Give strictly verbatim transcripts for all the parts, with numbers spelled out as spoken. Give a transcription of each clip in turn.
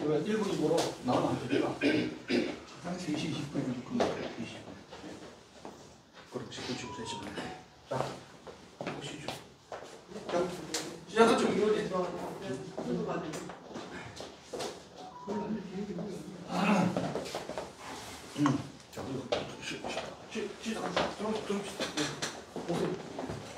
이거 일 분 이후로 나오면 안 되니까 한 세 시 이십 분이면 끝나요. 이십 분. 그렇지, 그렇지, 세 분. 자, 보시죠. 자, 시작하죠. 아, 음, 자, 그리고 시, 시, 시작. 들어, 들어봅시다. 오케이.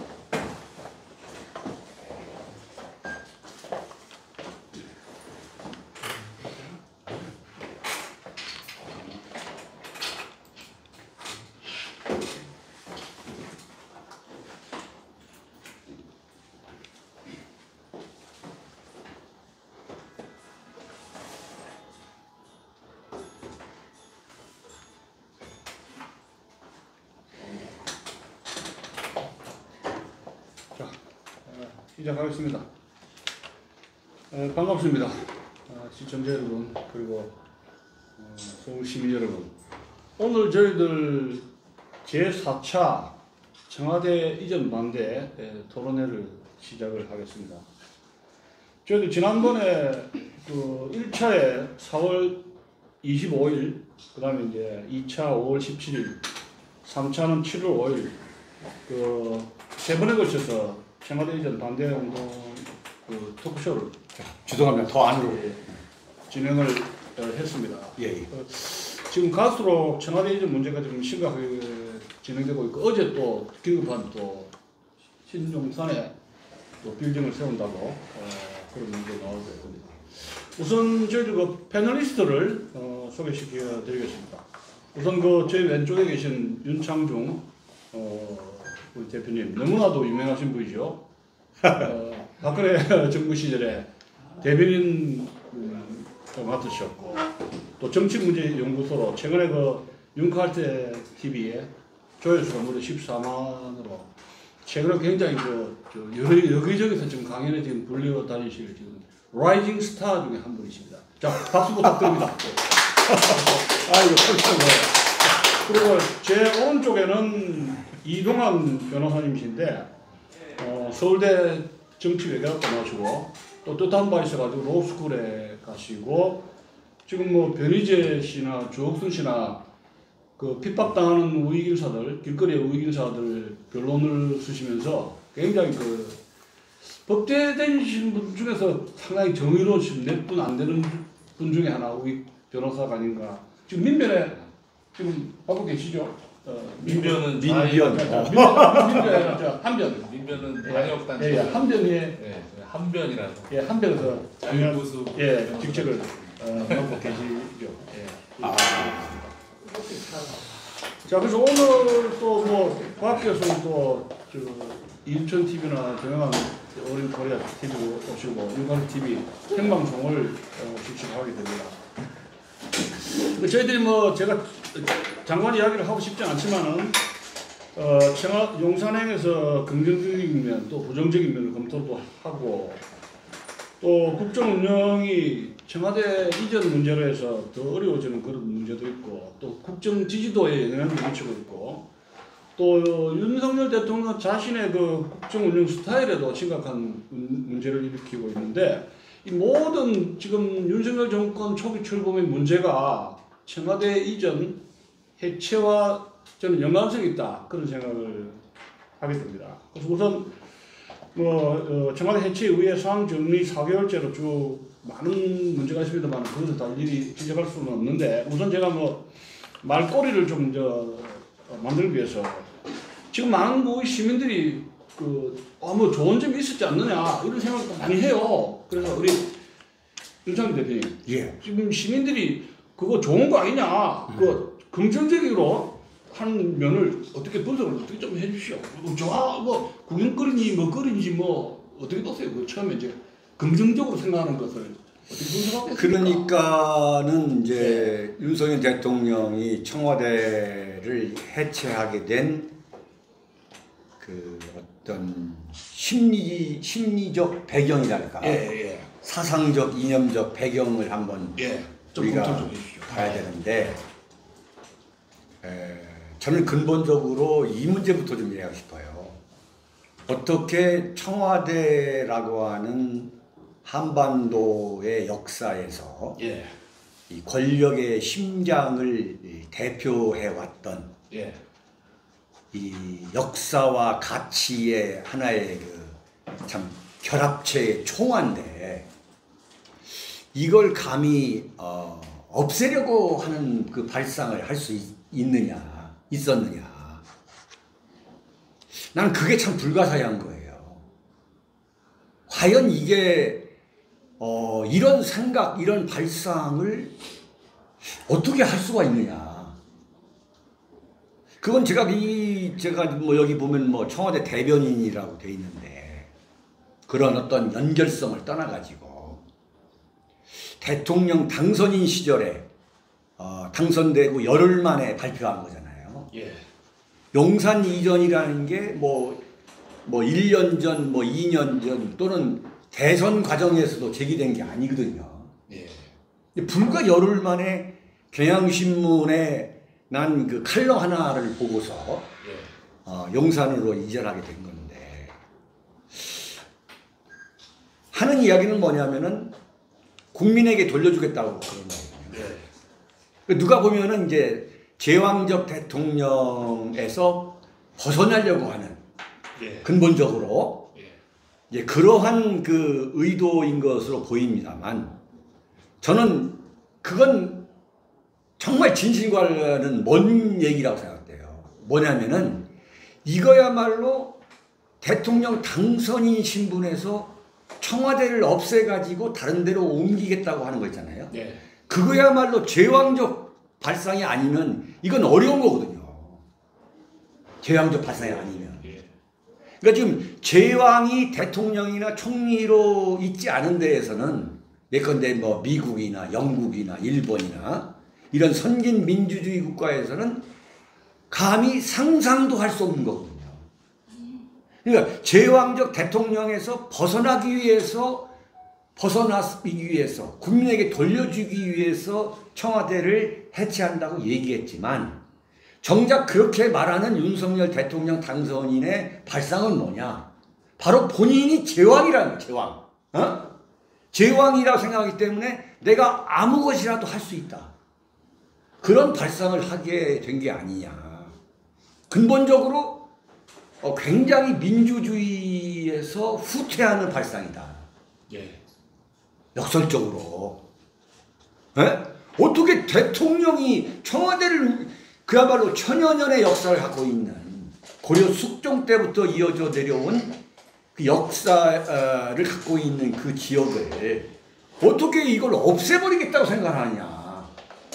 자, 시작하겠습니다. 어, 반갑습니다. 어, 시청자 여러분, 그리고 어, 서울 시민 여러분. 오늘 저희들 제사 차 청와대 이전 반대 토론회를 시작을 하겠습니다. 저희들 지난번에 그 일 차에 사월 이십오일, 그 다음에 이제 이 차 오월 십칠일, 삼 차는 칠월 오일, 그 세 번에 걸쳐서 청와대 이전 반대 운동 그 토크쇼를 죄송합니다. 더 안으로 예, 진행을 했습니다. 예, 예. 어, 지금 갈수록 청와대 이전 문제가 좀 심각하게 진행되고 있고, 어제 또 기급한 또 신용산에 또 빌딩을 세운다고 어, 그런 문제 나오고 있습니다. 우선 저희들 그 패널리스트를 어, 소개시켜 드리겠습니다. 우선 그 저희 왼쪽에 계신 윤창중 어, 우리 대표님, 너무나도 유명하신 분이죠. 어, 박근혜 정부 시절에 대변인 음, 맡으셨고, 또 정치문제연구소로 최근에 그 윤칼테 티비에 조회수가 무려 십사만으로 최근에 굉장히 그 여러, 여기저기서 지금 강연에 지금 불려 다니실 지금 라이징 스타 중에 한 분이십니다. 자, 박수 부탁드립니다. 아이고, 그리고 제 오른쪽에는 이동환 변호사님이신데, 어, 서울대 정치외교학과 나오시고, 또 뜻한 바 있어가지고 로스쿨에 가시고, 지금 뭐 변희재 씨나 주옥순 씨나 그 핍박당하는 우익인사들, 길거리의 우익인사들 변론을 쓰시면서 굉장히 그 법대되신 분 중에서 상당히 정의로우신 몇 분 안 되는 분 중에 하나 우익 변호사가 아닌가. 지금 민변에 지금 하고 계시죠? 어, 민변은 민변. 민변, 한변. 민변은 방역단체. 예, 한변이 예, 한변이라서. 예, 한변에서 자유보수. 예, 직책을 어, 맡고 계시죠. 예. 아. 자, 그래서 오늘 또 뭐 밖에서 또저 인천 티비나 동영상 어린 코리아 티비로 오시고 육안 티비 생방송을 어, 주축하게 됩니다. 저희들이 뭐 제가 장관 이야기를 하고 싶지 않지만은 어, 청와 용산행에서 긍정적인 면 또 부정적인 면을 검토도 하고, 또 국정 운영이 청와대 이전 문제로 해서 더 어려워지는 그런 문제도 있고, 또 국정 지지도에 영향을 미치고 있고, 또 윤석열 대통령 자신의 그 국정 운영 스타일에도 심각한 문제를 일으키고 있는데, 이 모든 지금 윤석열 정권 초기 출범의 문제가 청와대 이전 해체와 저는 연관성이 있다, 그런 생각을 하게 됩니다. 그래서 우선 뭐 어, 청와대 해체 이후에 상황 정리 사 개월째로 쭉 많은 문제가 있습니다만 그것을 다 일일이 지적할 수는 없는데, 우선 제가 뭐 말꼬리를 좀 저 만들기 위해서 지금 많은 우리 시민들이 그 아 뭐 좋은 점이 있었지 않느냐 이런 생각도 많이 해요. 그래서 우리 윤창기 대표님, 예. 지금 시민들이 그거 좋은 거 아니냐, 음. 그 긍정적으로 하는 면을 어떻게 분석을 어떻게 좀 해주시오. 뭐 좋아, 뭐 구경거리니 뭐 거리인지 뭐 어떻게 보세요? 그 처음에 이제 긍정적으로 생각하는 것을 어떻게 분석하고 그러니까는 이제 네. 윤석열 대통령이 청와대를 해체하게 된 그 어떤 심리 심리적 배경이랄까, 예, 예. 사상적 이념적 배경을 한번 예, 좀 우리가 좀 해주시죠. 봐야 되는데, 에, 저는 근본적으로 이 문제부터 좀 이해하고 싶어요. 어떻게 청와대라고 하는 한반도의 역사에서 예. 이 권력의 심장을 대표해 왔던 예. 이 역사와 가치의 하나의 그 참 결합체의 총화인데 이걸 감히 어 없애려고 하는 그 발상을 할 수 있느냐 있었느냐 난 그게 참 불가사의한 거예요. 과연 이게 어 이런 생각 이런 발상을 어떻게 할 수가 있느냐. 그건 제가 이 제가 뭐 여기 보면 뭐 청와대 대변인이라고 돼 있는데 그런 어떤 연결성을 떠나가지고 대통령 당선인 시절에 어, 당선되고 열흘 만에 발표한 거잖아요. 예. 용산 이전이라는 게 뭐 뭐 일 년 전, 뭐 이 년 전 또는 대선 과정에서도 제기된 게 아니거든요. 예. 불과 열흘 만에 경향신문에 난 그 칼럼 하나를 보고서 예. 어, 용산으로 이전하게 된 건데 하는 이야기는 뭐냐면은 국민에게 돌려주겠다고 그런 거예요. 예. 누가 보면은 이제 제왕적 대통령에서 벗어나려고 하는 예. 근본적으로 예. 이제 그러한 그 의도인 것으로 보입니다만 저는 그건 정말 진실과는 먼 얘기라고 생각돼요. 뭐냐면은 이거야말로 대통령 당선인 신분에서 청와대를 없애가지고 다른 데로 옮기겠다고 하는 거 있잖아요. 예. 그거야말로 제왕적 발상이 아니면 이건 어려운 거거든요. 제왕적 발상이 아니면. 예. 그러니까 지금 제왕이 대통령이나 총리로 있지 않은 데에서는 예컨대 뭐 미국이나 영국이나 일본이나 이런 선진 민주주의 국가에서는 감히 상상도 할 수 없는 거거든요. 그러니까 제왕적 대통령에서 벗어나기 위해서 벗어나기 위해서 국민에게 돌려주기 위해서 청와대를 해체한다고 얘기했지만 정작 그렇게 말하는 윤석열 대통령 당선인의 발상은 뭐냐? 바로 본인이 제왕이라는 거예요. 제왕. 어? 제왕이라고 생각하기 때문에 내가 아무 것이라도 할 수 있다. 그런 발상을 하게 된 게 아니냐. 근본적으로 어, 굉장히 민주주의에서 후퇴하는 발상이다. 예. 역설적으로. 에? 어떻게 대통령이 청와대를 그야말로 천여 년의 역사를 갖고 있는 고려 숙종 때부터 이어져 내려온 그 역사를 갖고 있는 그 지역을 어떻게 이걸 없애버리겠다고 생각하냐.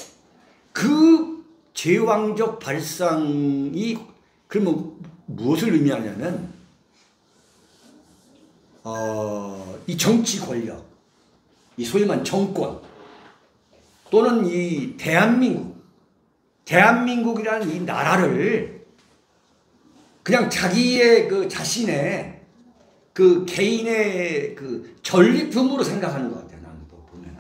그 제왕적 발상이 그러면 무엇을 의미하냐면 어, 이 정치 권력, 이 소위 말하는 정권 또는 이 대한민국, 대한민국이라는 이 나라를 그냥 자기의 그 자신의 그 개인의 그 전리품으로 생각하는 것 같아요. 나는 또 보면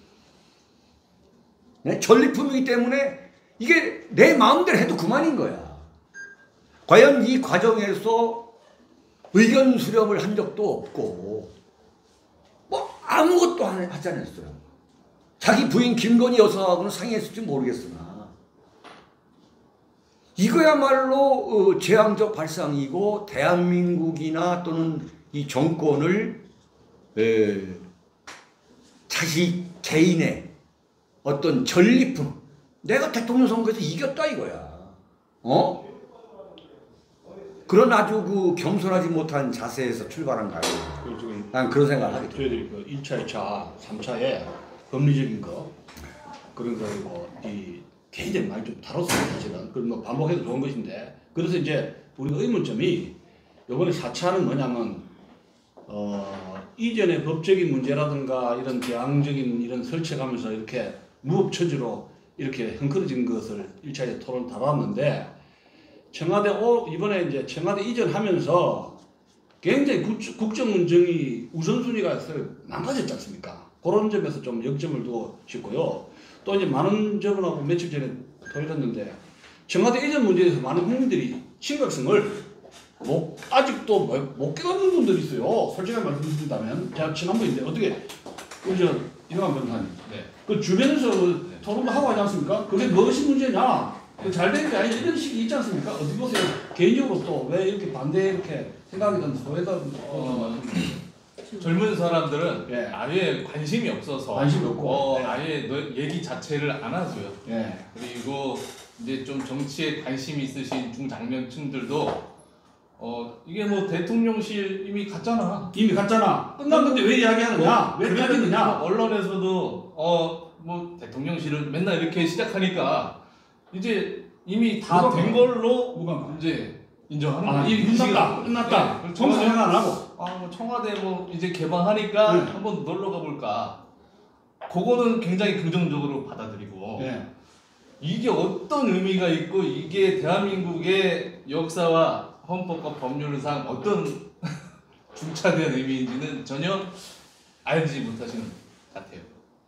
네? 전리품이기 때문에 이게 내 마음대로 해도 그만인 거야. 과연 이 과정에서 의견 수렴을 한 적도 없고 뭐 아무것도 하지 않았어요. 자기 부인 김건희 여사하고는 상의했을지 모르겠으나 이거야말로 제왕적 발상이고 대한민국이나 또는 이 정권을 에, 자기 개인의 어떤 전리품 내가 대통령 선거에서 이겼다 이거야. 어? 그런 아주 그 겸손하지 못한 자세에서 출발한 거 아니에요. 난 그런 생각을 하게 돼요. 저희들이 그 일 차, 이 차, 삼 차에 법리적인 거 그런 거이 굉장히 많이 좀 다뤘어요. 사실은. 그건 뭐 반복해도 좋은 것인데 그래서 이제 우리가 의문점이 이번에 사 차는 뭐냐면 어 이전의 법적인 문제라든가 이런 대항적인 이런 설치하면서 이렇게 무법처지로 이렇게 흥크러진 것을 일 차에 토론 다뤘는데 청와대 오, 이번에 이제 청와대 이전하면서 굉장히 국정 운정이 우선순위가 망가졌지 않습니까? 그런 점에서 좀 역점을 두고 싶고요. 또 이제 많은 저분하고 며칠 전에 토론했는데 청와대 이전 문제에서 많은 국민들이 심각성을 못, 아직도 못, 못 깨닫는 분들이 있어요. 솔직하게 말씀드린다면. 제가 지난번인데 어떻게, 우리 저, 이동환 변호사님. 네. 그 주변에서 토론도 하고 하지 않습니까? 그게 무엇이 문제냐? 그 잘 되는 게 아니 이런 식이 있지 않습니까? 어디 보세요. 개인적으로 또 왜 이렇게 반대 이렇게 생각이 든 소외다. 어, 젊은 사람들은 예. 아예 관심이 없어서 관심이 없고. 어, 네. 아예 너 얘기 자체를 안 하고요. 예. 그리고 이제 좀 정치에 관심이 있으신 중장년층들도 어 이게 뭐 대통령실 이미 갔잖아. 이미 갔잖아. 끝난 건데 왜 이야기하느냐? 왜 그래도 따지느냐? 언론에서도 어 뭐 대통령실은 맨날 이렇게 시작하니까 이제 이미 다 누가 된 걸로 누가 이제 인정하는 아, 거예요. 이미 끝났다. 네. 끝났다. 네. 정상 생각 안 하고. 아, 뭐 청와대 뭐 이제 개방하니까 네. 한번 놀러 가볼까. 그거는 굉장히 긍정적으로 받아들이고 예. 이게 어떤 의미가 있고 이게 대한민국의 역사와 헌법과 법률상 어떤 중차대한 의미인지는 전혀 알지 못하시는 것 같아요.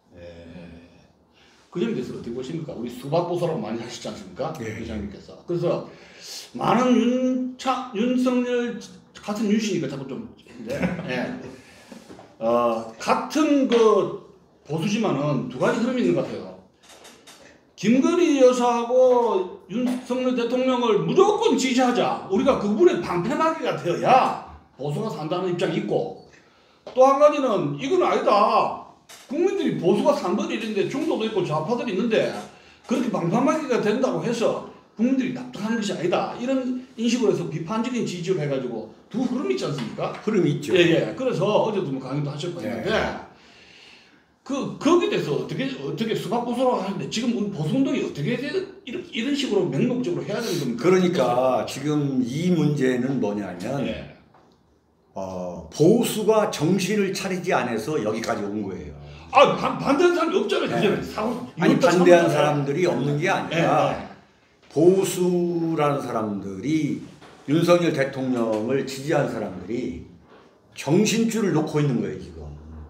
그 점에 대해서 어떻게 보십니까? 우리 수박보수라고 많이 하시지 않습니까? 예. 회장님께서. 그래서 많은 윤차, 윤석열 같은 윤씨니까 자꾸 좀 근데 예. 어, 같은 그 보수지만은 두 가지 흐름이 있는 것 같아요. 김건희 여사하고 윤석열 대통령을 무조건 지지하자. 우리가 그분의 방패막이가 되어야 보수가 산다는 입장이 있고 또 한 가지는 이건 아니다. 국민들이 보수가 상권이 있는데 중도도 있고 좌파들이 있는데 그렇게 방파막이가 된다고 해서 국민들이 납득하는 것이 아니다. 이런 인식으로 해서 비판적인 지지를 해가지고 두 흐름이 있지 않습니까? 흐름이 있죠. 예, 예. 그래서 어제도 뭐 강의도 하셨고 했는데 예. 그, 거기에 대해서 어떻게, 어떻게 수박보수라고 하는데 지금 우리 보수운동이 어떻게 돼? 이런, 이런 식으로 맹목적으로 해야 되는 겁니까? 그러니까 지금 이 문제는 뭐냐면 예. 어, 보수가 정신을 차리지 않아서 여기까지 온 거예요. 아, 반, 반대하는 사람이 없잖아요. 네. 그전에. 사고, 아니 이것도 반대한 삼월 달에. 사람들이 없는 게 아니라 예, 예. 보수라는 사람들이 윤석열 대통령을 지지한 사람들이 정신줄을 놓고 있는 거예요 지금.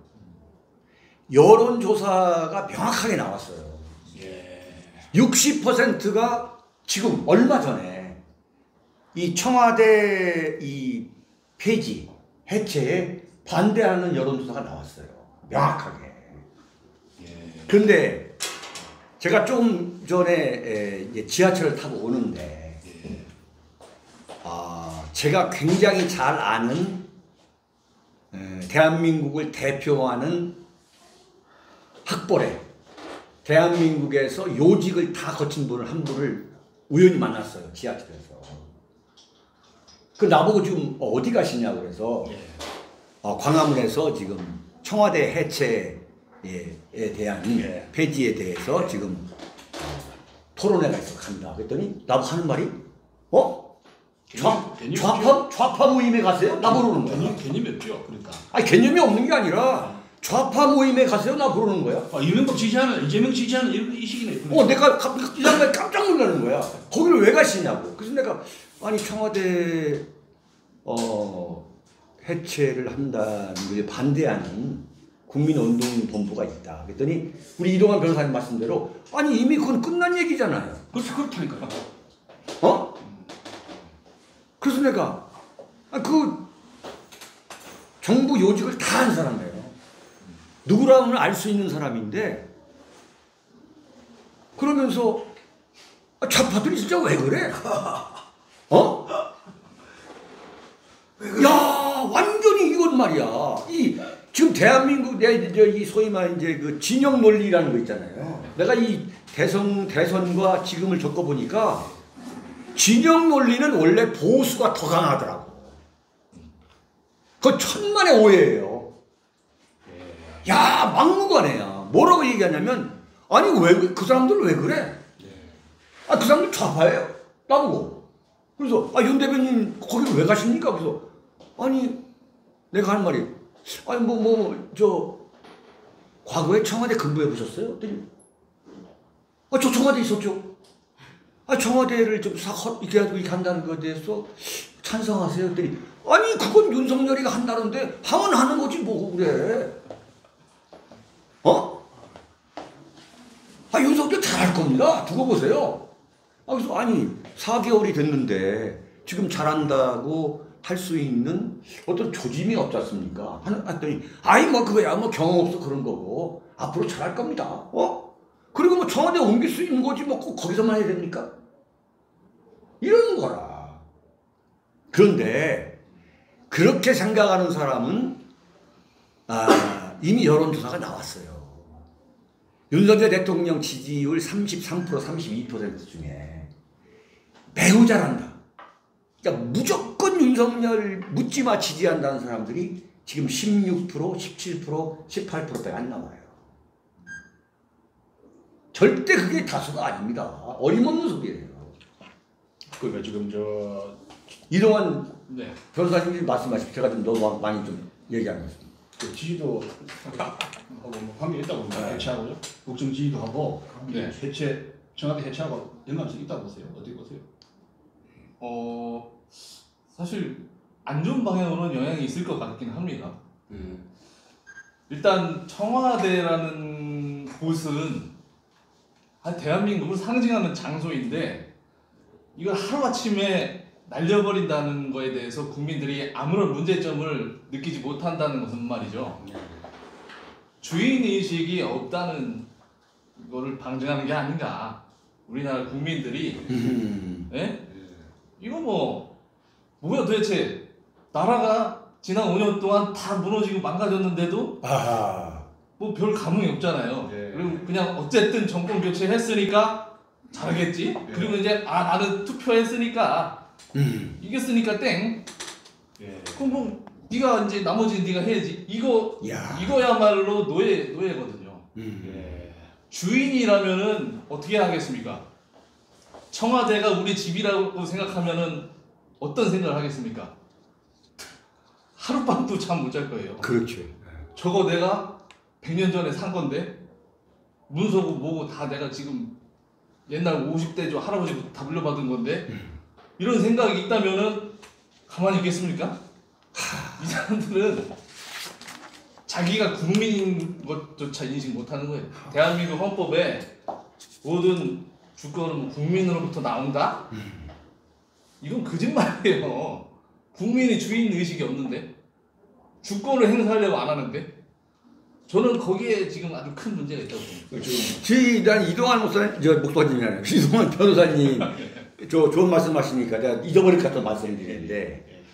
여론조사가 명확하게 나왔어요. 예. 육십 퍼센트가 지금 얼마 전에 이 청와대 이 폐지 해체에 반대하는 여론조사가 나왔어요. 명확하게. 그런데 제가 조금 전에 이제 지하철을 타고 오는데 아, 제가 굉장히 잘 아는 대한민국을 대표하는 학벌에 대한민국에서 요직을 다 거친 분을 한 분을 우연히 만났어요. 지하철에서. 그 나보고 지금 어디 가시냐고 그래서 어, 광화문에서 지금 청와대 해체에 대한 예. 폐지에 대해서 지금 토론회가 있어 간다. 그랬더니 나보고 하는 말이 어? 좌, 개념이 좌파, 좌파 모임에 가세요? 나 부르는 거야. 개념, 개념이 없죠. 그러니까. 아니 개념이 없는 게 아니라 좌파 모임에 가세요? 나 부르는 거야. 아, 이명박 지지하는, 이재명 지지하는 이런 이 시기네. 어, 내가 가- 이 양반이 깜짝 놀라는 거야. 거기를 왜 가시냐고. 그래서 내가 아니 청와대 어, 해체를 한다는 걸 반대하는 국민운동본부가 있다. 그랬더니 우리 이동환 변호사님 말씀대로 아니 이미 그건 끝난 얘기잖아요. 그렇죠. 그렇다니까요. 어? 그래서 내가 아, 그 정부 요직을 다 한 사람이에요. 누구라면 알 수 있는 사람인데 그러면서 아, 좌파들이 진짜 왜 그래? 어? 야 완전히 이건 말이야. 이 지금 대한민국 내 이 소위 말 이제 그 진영 논리라는 거 있잖아요. 내가 이 대선 대선과 지금을 겪어 보니까 진영 논리는 원래 보수가 더 강하더라고. 그 천만의 오해예요. 야 막무가내야. 뭐라고 얘기하냐면 아니 왜 그 사람들 왜 그래? 아 그 사람들 좌파예요. 나보고. 그래서 아 윤 대변인 거기를 왜 가십니까? 그래서 아니 내가 하는 말이 아니 뭐 뭐 저 과거에 청와대 근무해 보셨어요? 그랬더니 아 저 청와대 있었죠. 아 청와대를 좀 싹 이렇게 해가지고 이렇게 한다는 것에 대해서 찬성하세요? 그랬더니 아니 그건 윤석열이가 한다는데 하면 하는 거지 뭐 그래. 어? 아 윤석열 잘할 겁니다. 두고 보세요. 아 그래서 아니 사 개월이 됐는데 지금 잘한다고 할 수 있는 어떤 조짐이 없지 않습니까? 한- 했더니 아이 뭐 그거야 뭐 경험 없어 그런 거고 앞으로 잘할 겁니다. 어? 그리고 뭐 청와대 옮길 수 있는 거지 뭐 꼭 거기서만 해야 됩니까? 이러는 거라. 그런데 그렇게 생각하는 사람은 아, 이미 여론조사가 나왔어요. 윤석열 대통령 지지율 삼십삼 퍼센트 삼십이 퍼센트 중에 매우 잘한다. 그러니까 무조건 윤석열 묻지마 지지한다는 사람들이 지금 십육 퍼센트, 십칠 퍼센트, 십팔 퍼센트밖에 안 나와요. 절대 그게 다수가 아닙니다. 어림없는 소리예요. 그러니까 지금 저 이동환 네. 변호사님이 말씀하시고 제가 좀 너무 많이 좀 얘기하는 것입니다. 그 지지도 하고 뭐 관계 있다고 봅니다. 네. 해체하고요. 국정 지지도 하고 네. 해체 청와대 해체하고 연관성이 있다고 보세요. 어떻게 보세요? 어 사실 안 좋은 방향으로는 영향이 있을 것 같긴 합니다. 음. 일단 청와대라는 곳은 한 대한민국을 상징하는 장소인데 이걸 하루아침에 날려버린다는 거에 대해서 국민들이 아무런 문제점을 느끼지 못한다는 것은 말이죠. 주인의식이 없다는 거를 방증하는 게 아닌가. 우리나라 국민들이 음. 예? 이거 뭐 뭐야 도대체 나라가 지난 오 년 동안 다 무너지고 망가졌는데도 아하. 뭐 별 감흥이 없잖아요. 예. 그리고 그냥 어쨌든 정권 교체했으니까 잘하겠지. 예. 그리고 이제 아 나는 투표했으니까 음. 이겼으니까 땡. 예. 그럼 뭐 네가 이제 나머지는 네가 해야지. 이거 야. 이거야말로 노예 노예거든요. 음. 예. 주인이라면은 어떻게 하겠습니까? 청와대가 우리 집이라고 생각하면은 어떤 생각을 하겠습니까? 하룻밤도 잠 못 잘 거예요. 그렇죠. 저거 내가 백 년 전에 산 건데 문서고 뭐고 다 내가 지금 옛날 오십 대 저 할아버지부터 다 물려받은 건데 이런 생각이 있다면은 가만히 있겠습니까? 이 사람들은 자기가 국민인 것조차 인식 못하는 거예요. 대한민국 헌법에 모든 주권은 뭐 국민으로부터 나온다? 이건 거짓말이에요. 국민이 주인 의식이 없는데 주권을 행사하려고 안 하는데 저는 거기에 지금 아주 큰 문제가 있다고 봅니다. 저희 난 이동환 목사님, 저 목사님이 아니라 이동환 변호사님 저 좋은 말씀하시니까 내가 잊어버릴 것 같아서 말씀드리는데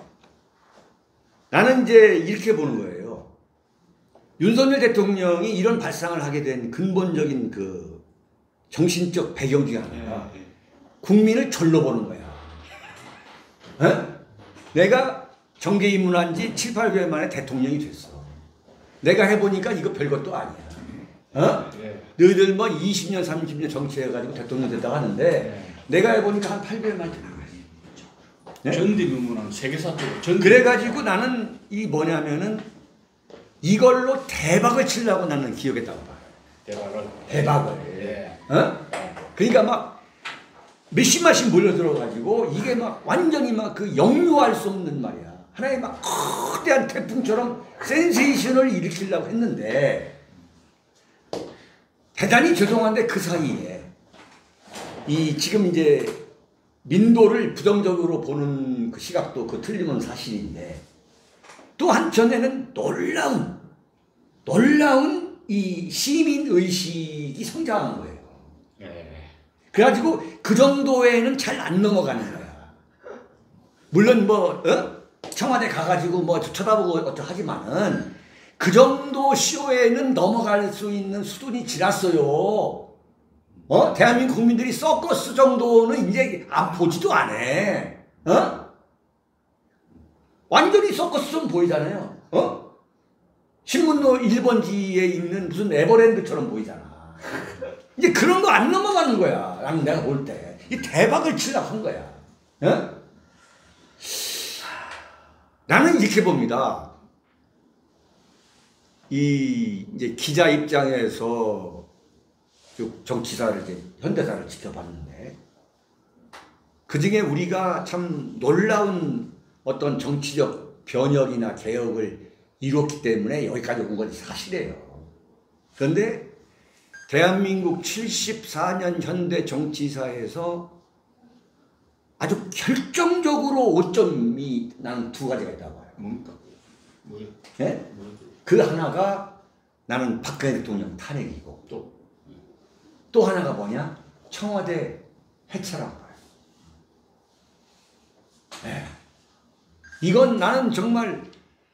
나는 이제 이렇게 보는 거예요. 윤석열 대통령이 이런 발상을 하게 된 근본적인 그 정신적 배경 중에 하나가 예. 국민을 절로 보는 거야. 어? 내가 정계 입문한 지 칠, 팔 개월 만에 대통령이 됐어. 내가 해보니까 이거 별것도 아니야. 어? 예. 너희들 뭐 이십 년, 삼십 년 정치해가지고 대통령 됐다고 하는데 예. 내가 해보니까 한 팔 개월 만에 되는 거야. 네? 전디문문은 세계사적으로 전. 그래가지고 나는 이 뭐냐면은 이걸로 대박을 치려고 나는 기억했다고 봐. 대박을. 대박을. 예. 어? 그러니까 막 몇십만씩 몰려들어가지고 이게 막 완전히 막 그 역류할 수 없는 말이야. 하나의 막 거대한 태풍처럼 센세이션을 일으키려고 했는데 대단히 죄송한데 그 사이에 이 지금 이제 민도를 부정적으로 보는 그 시각도 그 틀림은 사실인데 또 한편에는 놀라운 놀라운 이 시민 의식이 성장한 거예요. 예. 그래가지고 그 정도에는 잘 안 넘어가는 거야. 물론 뭐 어? 청와대 가가지고 뭐 쳐다보고 어쩌하지만은 그 정도 쇼에는 넘어갈 수 있는 수준이 지났어요. 어? 대한민국 국민들이 서커스 정도는 이제 안 보지도 않아. 어? 완전히 서커스처럼 보이잖아요. 어? 신문로 일 번지에 있는 무슨 에버랜드처럼 보이잖아. 이제 그런 거 안 넘어가는 거야. 나는 내가 볼 때. 이 대박을 치려고 한 거야. 어? 나는 이렇게 봅니다. 이 이제 기자 입장에서 정치사를 이제 현대사를 지켜봤는데 그 중에 우리가 참 놀라운 어떤 정치적 변혁이나 개혁을 이뤘기 때문에 여기까지 온 건 사실이에요. 그런데 대한민국 칠십사 년 현대 정치사에서 아주 결정적으로 오점이 나는 두 가지가 있다고 봐요. 뭡니까? 뭐예요? 예? 뭐예요? 그 하나가 나는 박근혜 대통령 탄핵이고 또 또 하나가 뭐냐? 청와대 해체라고 봐요. 예. 이건 나는 정말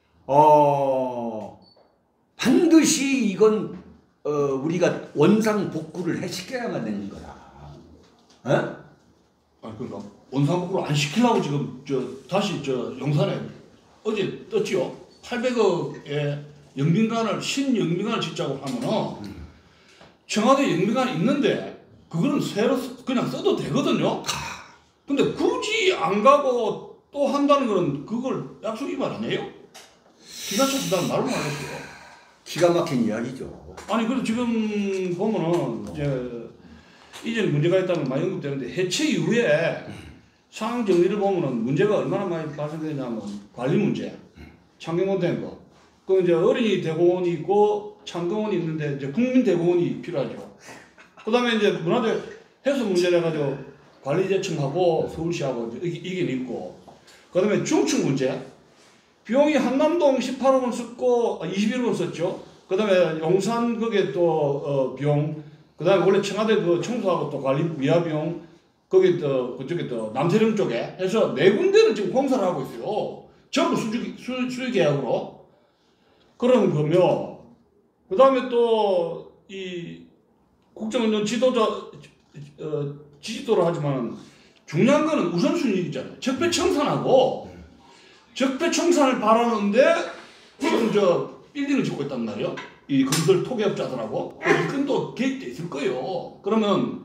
어 반드시 이건 어 우리가 원상 복구를 해 시켜야만 되는 거다. 어? 아 그러니까 원상복구를 안 시키려고 지금 저 다시 저 용산에 어제 떴지요. 팔백억의 영빈관을 신영빈관을 짓자고 하면은 청와대 영빈관이 있는데 그거는 새로 쓰- 그냥 써도 되거든요. 근데 굳이 안 가고 또 한다는 거는 그걸 약속 위반 아니에요? 기가 차서 난 말을 못하겠어요. 기가 막힌 이야기죠. 아니 그래도 지금 보면은 이제 이전 문제가 있다면 많이 언급되는데 해체 이후에 상황 정리를 보면은 문제가 얼마나 많이 발생되냐면 관리 문제, 창경원된 거, 그 이제 어린이 대공원이 있고 창경원이 있는데 이제 국민 대공원이 필요하죠. 그다음에 이제 문화재 해소 문제를 가지고 관리재청하고 서울시하고 이제 이게 이게 있고, 그다음에 중축 문제, 비용이 한남동 십팔억 원 썼고 이십일억 원 썼죠. 그다음에 용산 거기에 또 어, 비용, 그다음에 원래 청와대 그 청소하고 또 관리 미화 비용, 거기 또 그쪽에 또 남태령 쪽에 해서 네 군데를 지금 공사를 하고 있어요. 전부 수주 수, 수주 계약으로. 그런 거며, 그다음에 또 이 국정운전 지도자 어, 지지도를 하지만 중요한 거는 우선순위 있잖아요. 적폐청산하고 적폐청산을 바라는데 지금 저 빌딩을 짓고 있단 말이에요. 이 건설 토기업자들하고 일꾼도 개입돼 있을 거예요. 그러면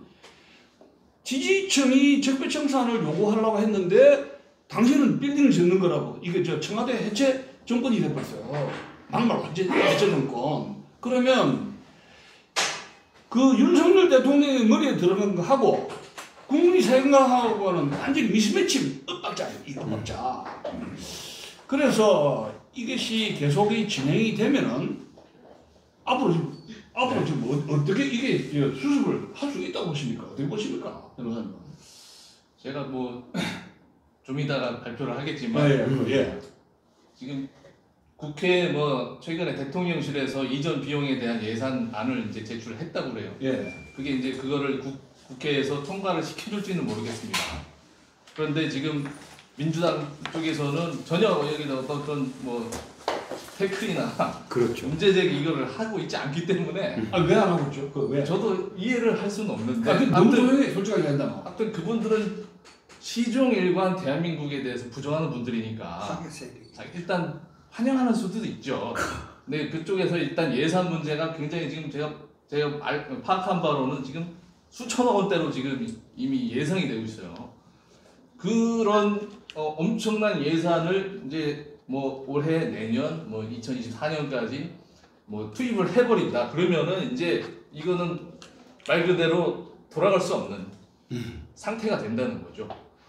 지지청이 적폐청산을 요구하려고 했는데 당신은 빌딩을 짓는 거라고. 이게 저 청와대 해체 정권이 돼버렸어요. 막말 완전 해체 정권. 그러면 그 윤석열 대통령의 머리에 들어간 거 하고 국민이 생각하고는 완전히 미스매치 엇박자예요. 이 엇박자. 그래서 이것이 계속 진행이 되면은 앞으로 지금 앞으로 지금 어, 어떻게 이게 수습을 할 수 있다고 보십니까? 어떻게 보십니까, 변호사님? 제가 뭐 좀 이따가 발표를 하겠지만 예, 예, 예. 지금 국회 뭐 최근에 대통령실에서 이전 비용에 대한 예산안을 이제 제출했다고 그래요. 예. 그게 이제 그거를 국, 국회에서 통과를 시켜줄지는 모르겠습니다. 그런데 지금 민주당 쪽에서는 전혀 여기다 어떤 뭐 태클이나 그렇죠. 문제 제기 이거를 하고 있지 않기 때문에 아, 왜 안 하고 있죠? 그 왜? 저도 이해를 할 수는 없는데 아, 근데 너무 아무튼, 조용해, 솔직하게 한다면. 아무튼 그분들은 시종일관 대한민국에 대해서 부정하는 분들이니까 하겠어야 자, 일단 환영하는 수도 있죠. 근데 그쪽에서 일단 예산 문제가 굉장히 지금 제가 제가 알, 파악한 바로는 지금 수천억 원대로 지금 이미 예상이 되고 있어요. 그런 어, 엄청난 예산을 이제 뭐 올해 내년 뭐 이천이십사 년까지 뭐 투입을 해버린다. 그러면은 이제 이거는 말 그대로 돌아갈 수 없는 상태가 된다는 거죠.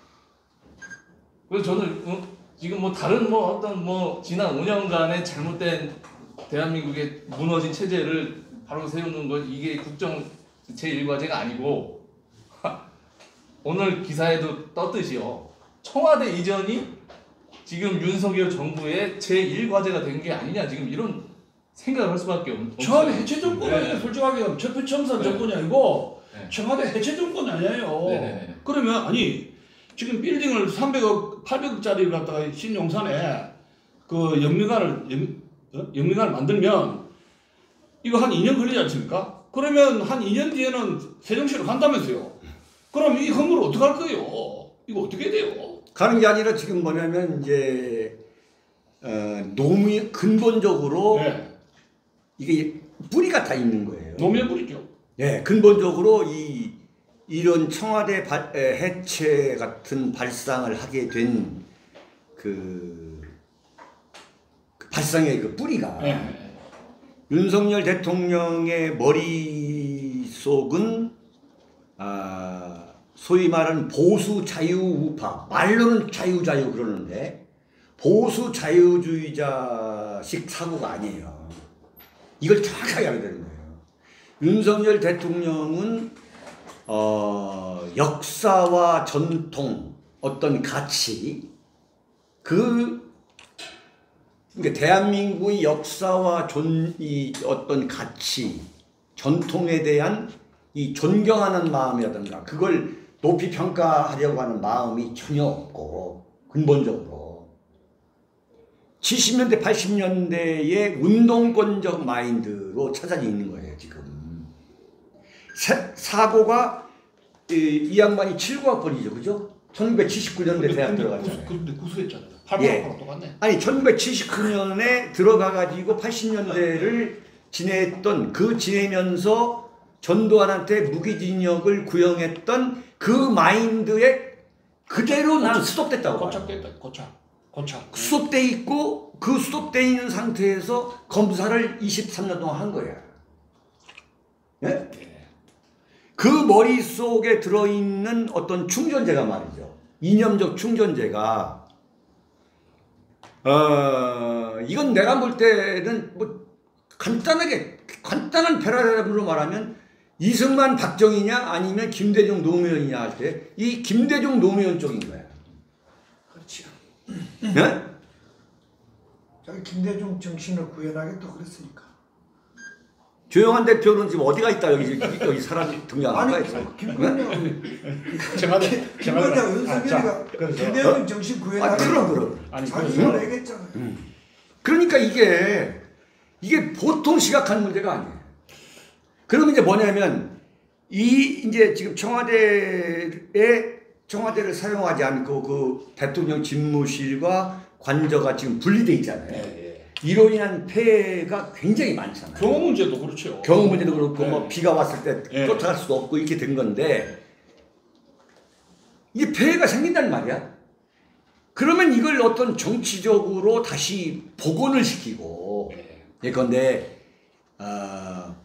그래서 저는 어, 지금 뭐 다른 뭐 어떤 뭐 지난 오 년간의 잘못된 대한민국의 무너진 체제를 바로 세우는 것, 이게 국정 제일 과제가 아니고 오늘 기사에도 떴듯이요, 청와대 이전이 지금 윤석열 정부의 제일 과제가 된 게 아니냐, 지금 이런 생각을 할 수밖에 없어요. 청와대 해체 정권이 네. 아니에요. 솔직하게 적폐청산 네. 정권이 아니고 네. 청와대 해체 정권이 아니에요. 네네네. 그러면 아니 지금 빌딩을 삼백억, 팔백억짜리를 갖다가 신용산에 그 영미관을 영, 어? 영미관을 만들면 이거 한 이 년 걸리지 않습니까? 그러면 한 이 년 뒤에는 세종시로 간다면서요. 그럼 이 건물을 어떻게 할 거예요? 이거 어떻게 돼요? 가는 게 아니라 지금 뭐냐면 이제 어, 노무 근본적으로 네. 이게 뿌리가 다 있는 거예요. 노무현불이죠. 네, 근본적으로 이 이런 청와대 발, 에, 해체 같은 발상을 하게 된 그 그 발상의 그 뿌리가 네. 윤석열 대통령의 머릿속은 아, 소위 말하는 보수 자유 우파, 말로는 자유 자유 그러는데 보수 자유주의자식 사고가 아니에요. 이걸 정확하게 알아야 되는 거예요. 윤석열 대통령은 어, 역사와 전통, 어떤 가치, 그 그러니까 대한민국의 역사와 존, 이 어떤 가치, 전통에 대한 이 존경하는 마음이라든가 그걸 높이 평가하려고 하는 마음이 전혀 없고 근본적으로 칠십 년대 팔십 년대의 운동권적 마인드로 찾아져 있는 거예요 지금. 사, 사고가 이, 이 양반이 칠구학번이죠 그죠? 천구백칠십구 년대 대학 들어갔잖아요. 근데 구수했잖아요. 예. 팔팔학번하고 똑같네. 아니 천구백칠십구 년에 들어가가지고 팔십 년대를 지냈던 그 지내면서 전두환한테 무기징역을 구형했던 그 마인드에 그대로 난 수독됐다고 봐요. 고착됐다. 고착. 고착. 수독돼 있고 그 수독돼 있는 상태에서 검사를 이십삼 년 동안 한 거야. 예? 그 머릿속에 들어있는 어떤 충전재가 말이죠. 이념적 충전재가 어, 이건 내가 볼 때는 뭐 간단하게 간단한 패러디로 말하면 이승만 박정희냐 아니면 김대중 노무현이냐 할 때 이 김대중 노무현 쪽인 거야. 그렇죠. 네? 자기 김대중 정신을 구현하겠다 그랬으니까. 조영환 대표는 지금 어디가 있다 여기 여기 사람 등장 안 아니 가. 김건영 청와대 김건영 윤석열이가 그래서 김대중 정신 아 구현하겠다. 그럼 그럼. 아니 자기가 그래서 얘기했잖아요. 그러니까 이게 이게 보통 시각한 문제가 아니에요. 그러면 이제 뭐냐면 이 이제 지금 청와대에 청와대를 사용하지 않고 그 대통령 집무실과 관저가 지금 분리돼 있잖아요. 예, 예. 이로 인한 폐해가 굉장히 많잖아요. 경호 문제도 그렇죠. 경호 문제도 그렇고 네. 뭐 비가 왔을 때 네. 쫓아갈 수도 없고 이렇게 된 건데 이게 폐해가 생긴단 말이야. 그러면 이걸 어떤 정치적으로 다시 복원을 시키고 예. 예컨대 어,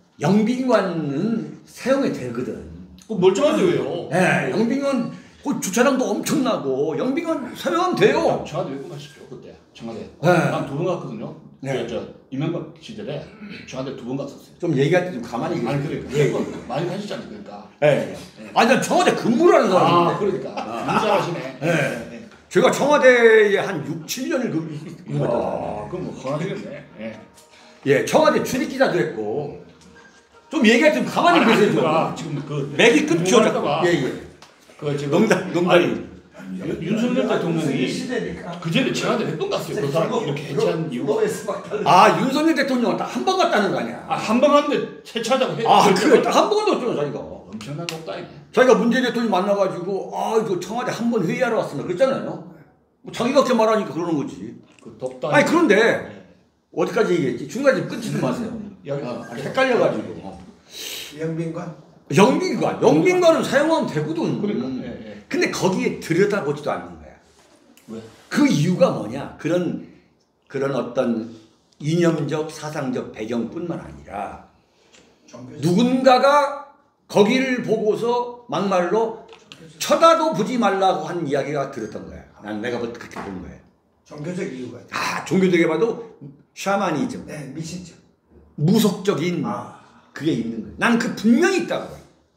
영빈관은 사용이 되거든. 그 멀쩡한데 왜요? 예, 영빈관 그 주차장도 엄청나고 영빈관 사용하면 돼요. 청와대 왜 끝나시죠 그때 청와대. 네. 난 두 번 갔거든요. 네. 저, 저 이명박 시절에 청와대 두 번 갔었어요. 좀 얘기할 때 좀 가만히 아니 계세요. 그래 예, 그 많이 가시잖아요 그러니까. 예. 예. 아니 난 청와대 근무를 하는 사람인데. 아 그러니까 너무 잘하시네. 예. 네. 제가 청와대에 한 육, 칠 년을 근무했던 아 사람이에요. 그럼 뭐 허하시겠네. 예. 예, 청와대 출입기자도 했고 좀 얘기할 때 좀 가만히 아니, 계세요. 그러니까 좀. 지금 그 맥이 끊겨. 하다가 예, 예. 그 지금 농담, 농담이. 윤- 윤석열 대통령이 시대니까. 그 전에 청와대 몇 번 갔어요. 그 사람 이렇게 해체한 이유가. 아, 윤석열 대통령은 딱 한 번 갔다는 거 아니야? 아, 한 번 갔는데 해체하자고 해. 아, 그래. 딱 한 번 갔잖아, 자기가. 엄청난 높다이네. 자기가 문재인 대통령 만나가지고, 아, 이거 청와대 한 번 회의하러 왔습니다. 그랬잖아요. 뭐 자기가 그렇게 말하니까 그러는 거지. 그 독다. 아니, 그런데, 어디까지 얘기했지? 중간에 끊지도 마세요. 여기 아, 헷갈려가지고. 어. 영빈관. 영빈관. 영빈관은 사용하면 되거든. 그러니까. 예, 예. 근데 거기에 들여다보지도 않는 거야. 왜? 그 이유가 뭐냐? 그런 그런 어떤 이념적 사상적 배경뿐만 아니라 종교적. 누군가가 거기를 보고서 막말로 쳐다도 보지 말라고 한 이야기가 들었던 거야. 난 내가 그렇게 본 거야. 종교적 이유가 있다. 아, 종교적에 봐도 샤머니즘, 네, 미신적. 무속적인 아. 그게 있는 거야. 난 그 분명히 있다고.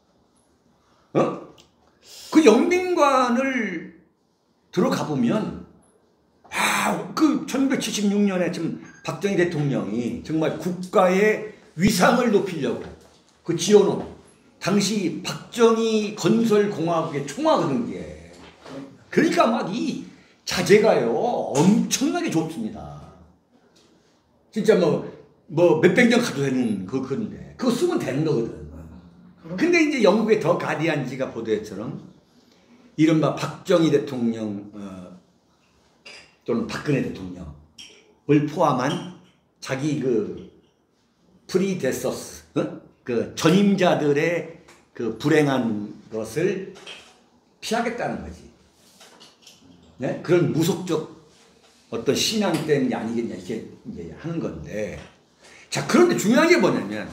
어? 그 영빈관을 들어가 보면 아, 그 천구백칠십육 년에 지금 박정희 대통령이 정말 국가의 위상을 높이려고 그 지어놓은 당시 박정희 건설공화국의 총화거든 게. 그러니까 막 이 자재가요 엄청나게 좋습니다. 진짜 뭐 뭐 몇백 년 가도 되는 그 건데 그거 쓰면 되는 거거든. 근데 이제 영국의 더 가디언지가 보도했처럼 이른바 박정희 대통령 어, 또는 박근혜 대통령을 포함한 자기 그 프리데서스 어? 그 전임자들의 그 불행한 것을 피하겠다는 거지. 네? 그런 무속적 어떤 신앙 때문이 아니겠냐 이렇게 이제 하는 건데. 자, 그런데 중요한 게 뭐냐면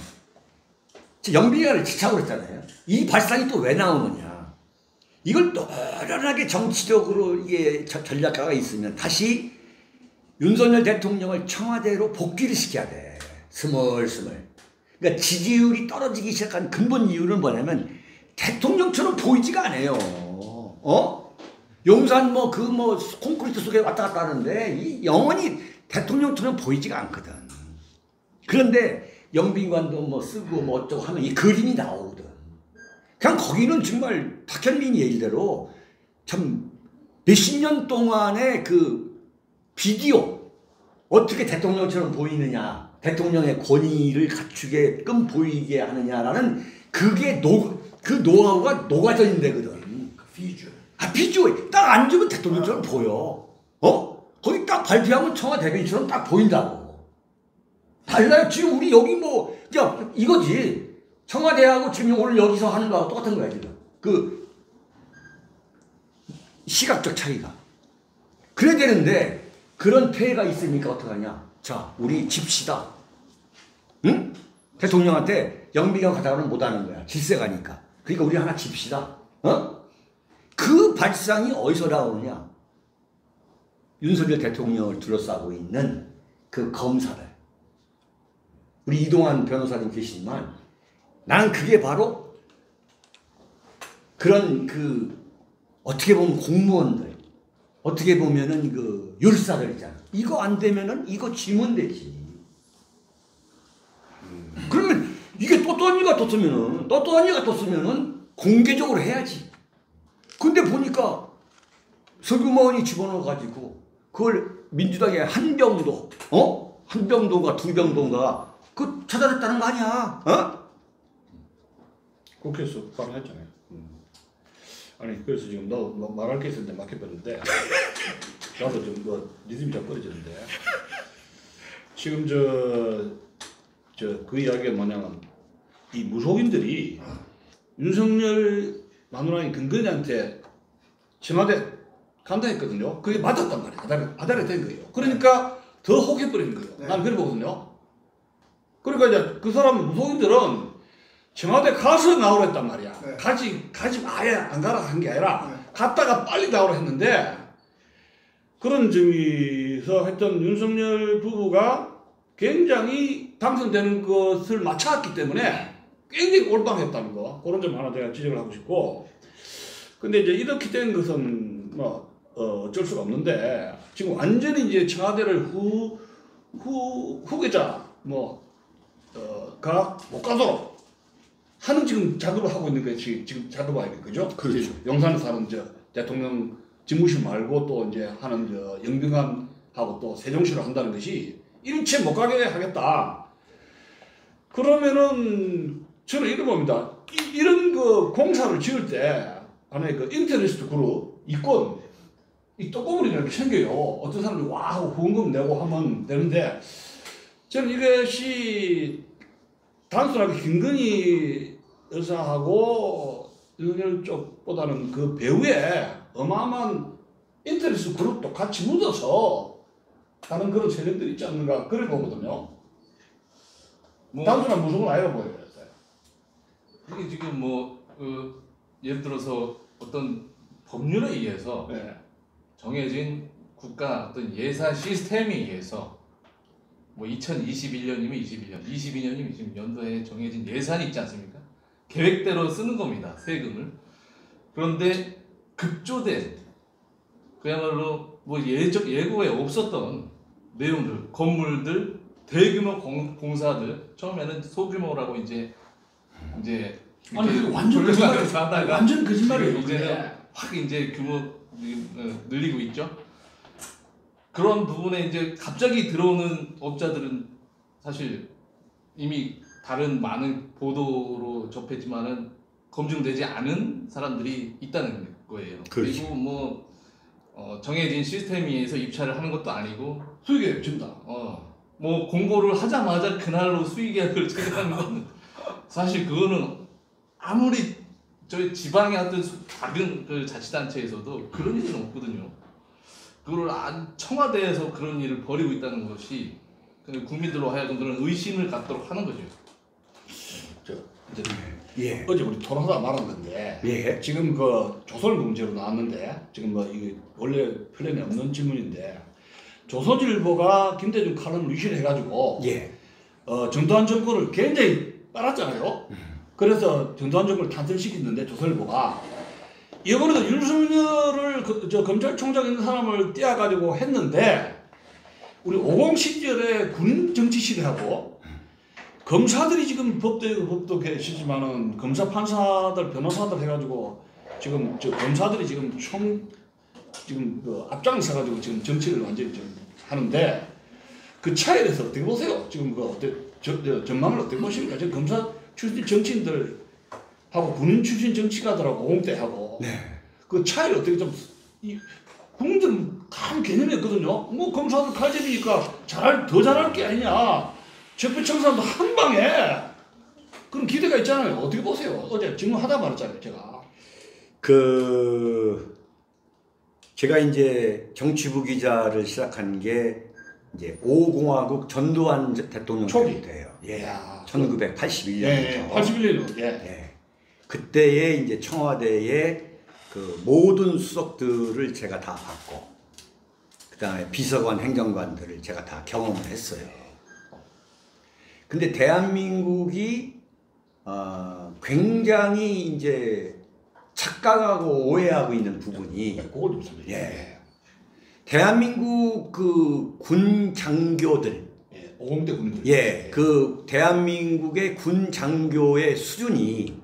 영빈관을 지차고 했잖아요. 이 발상이 또 왜 나오느냐. 이걸 노련하게 정치적으로 이게 전략가가 있으면 다시 윤석열 대통령을 청와대로 복귀를 시켜야 돼. 스멀스멀. 그러니까 지지율이 떨어지기 시작한 근본 이유는 뭐냐면 대통령처럼 보이지가 않아요. 어? 용산 뭐 그 뭐 콘크리트 속에 왔다 갔다 하는데 이 영원히 대통령처럼 보이지가 않거든. 그런데 영빈관도 뭐 쓰고 뭐 어쩌고 하면 이 그림이 나오거든. 그냥 거기는 정말 박현민이 얘기대로 참 몇십 년 동안의 그 비디오 어떻게 대통령처럼 보이느냐, 대통령의 권위를 갖추게끔 보이게 하느냐라는 그게 노, 그 노하우가 녹아져 있는 데거든. 그 비주얼. 아, 비주얼. 딱 앉으면 대통령처럼 보여. 어? 거기 딱 발표하면 청와대변인처럼 딱 보인다고. 달라요. 지금 우리 여기 뭐, 야, 이거지. 청와대하고 지금 오늘 여기서 하는 거하고 똑같은 거야, 지금. 그, 시각적 차이가. 그래야 되는데, 그런 폐해가 있으니까 어떡하냐. 자, 우리 집시다. 응? 대통령한테 영비경 가다가는 못하는 거야. 질색하니까. 그러니까 우리 하나 집시다. 어? 그 발상이 어디서 나오느냐. 윤석열 대통령을 둘러싸고 있는 그 검사들. 우리 이동환 변호사님 계시지만 나는 그게 바로 그런 그 어떻게 보면 공무원들, 어떻게 보면은 그 율사들 있잖아. 이거 안 되면은 이거 지면 되지. 음. 그러면 이게 또또한이가 떴으면은 또또한이가 떴으면은 공개적으로 해야지. 근데 보니까 서구머니 집어넣어 가지고 그걸 민주당의 한병도, 어? 한병도가 두병도가 그 찾아냈다는 거 아니야? 어? 국회에서 발언했잖아요. 음. 아니 그래서 지금 너 뭐 말할 게 있었는데 막혀버렸는데 나도 좀 뭐 리듬이 좀 끊어지는데 지금 저 저 그 이야기가 뭐냐면 이 무속인들이 윤석열 마누라인 김건희한테 청와대 간다 했거든요. 그게 맞았단 말이에요. 아다리, 아다리 된 거예요. 그러니까 더 혹해버리는 거예요. 네. 난 그래 보거든요. 그러니까 이제 그 사람 무속인들은 청와대 가서 나오라 했단 말이야. 네. 가지, 가지 아예 안 가라 한 게 아니라 네. 갔다가 빨리 나오라 했는데 그런 점에서 했던 윤석열 부부가 굉장히 당선되는 것을 맞춰왔기 때문에 굉장히 올방했다는 거. 그런 점 하나 제가 지적을 하고 싶고. 근데 이제 이렇게 된 것은 뭐, 어, 어쩔 수가 없는데 지금 완전히 이제 청와대를 후, 후, 후계자, 뭐, 어, 가, 못 가도록 하는 지금 작업을 하고 있는 게 지금, 지금 작업 아니에요. 그죠? 그렇죠. 용산에 사는 저 대통령 집무실 말고 또 이제 하는 저 영빈관하고 또 세종시로 한다는 것이 일체 못 가게 하겠다. 그러면은 저는 이런 겁니다. 이, 이런 그 공사를 지을 때 안에 그 인터레스트 그룹 이권 이 떡고물이 이렇게 생겨요. 어떤 사람들이 와 하고 후원금 내고 하면 되는데 저는 이것이 단순하게 김건희 여사하고 윤석열 쪽보다는 그 배후에 어마어마한 인터레스트 그룹도 같이 묻어서 하는 그런 세력들이 있지 않는가 그래 보거든요. 뭐 단순한 무속은 아니라 보여요. 이게 지금 뭐 그 예를 들어서 어떤 법률에 의해서 네. 정해진 국가 어떤 예산 시스템에 의해서 뭐 이천이십일 년이면 이십일 년, 이십이 년이면 이십 년도에 정해진 예산이 있지 않습니까? 계획대로 쓰는 겁니다. 세금을. 그런데 급조된 그야말로 뭐 예적 예고에 없었던 내용들, 건물들, 대규모 공, 공사들 처음에는 소규모라고 이제 이제 아니 이제 그게 완전 돌려가면서 거짓말이에요. 하다가 완전 거짓말이에요. 이제는 근데. 확 이제 규모 어, 늘리고 있죠. 그런 부분에 이제 갑자기 들어오는 업자들은 사실 이미 다른 많은 보도로 접했지만은 검증되지 않은 사람들이 있다는 거예요. 그렇죠. 그리고 뭐 어, 정해진 시스템에 의해서 입찰을 하는 것도 아니고 수익에 준다. 어, 뭐 공고를 하자마자 그날로 수익계약을 체결하는 건 사실 그거는 아무리 저희 지방의 어떤 수- 작은 그 자치단체에서도 그런 일은 없거든요. 그걸 안 청와대에서 그런 일을 벌이고 있다는 것이 그냥 국민들로 하여금 그런 의심을 갖도록 하는 거죠. 저 이제 예. 어제 우리 토론하다 말한 건데 예. 지금 그 조선일보 문제로 나왔는데 지금 뭐 이게 원래 플랜에 없는 질문인데 조선일보가 김대중 칼럼을 위신해가지고 예. 어, 전두환 정권을 굉장히 빨았잖아요. 그래서 전두환 정권을 탄생시켰는데 조선일보가 이번에도 윤석열을 그, 저 검찰총장 있는 사람을 떼어가지고 했는데 우리 오공 시절에 군 정치실하고 검사들이 지금 법도 법도 계시지만은 검사 판사들 변호사들 해가지고 지금 저 검사들이 지금 총 지금 그 앞장서 가지고 지금 정치를 완전히 좀 하는데 그 차이에 대해서 어떻게 보세요? 지금 그 어때 저, 저 전망을 어떻게 보십니까? 지금 검사 출신 정치인들 하고 군인 출신 정치가들하고 오공대하고 네. 그 차이를 어떻게 좀 이, 국민들은 다 개념이 없거든요. 뭐 검사들 칼집이니까 잘할 더 잘할 게 아니냐. 적폐청산도 한 방에 그런 기대가 있잖아요. 어떻게 보세요? 어제 질문하다 말았잖아요, 제가. 그 제가 이제 정치부 기자를 시작한 게 이제 오공화국 전두환 대통령 초기. 때예요. 예. 야, 천구백팔십일 예, 년이죠. 예, 팔십일 년으로. 예. 예. 그때에 이제 청와대에 그 모든 수석들을 제가 다 봤고, 그 다음에 비서관, 행정관들을 제가 다 경험을 했어요. 근데 대한민국이 어, 굉장히 이제 착각하고 오해하고 있는 부분이, 그걸 좀 설명해. 예. 대한민국 그 군 장교들, 예, 오공대 군인들. 예, 그 대한민국의 군 장교의 수준이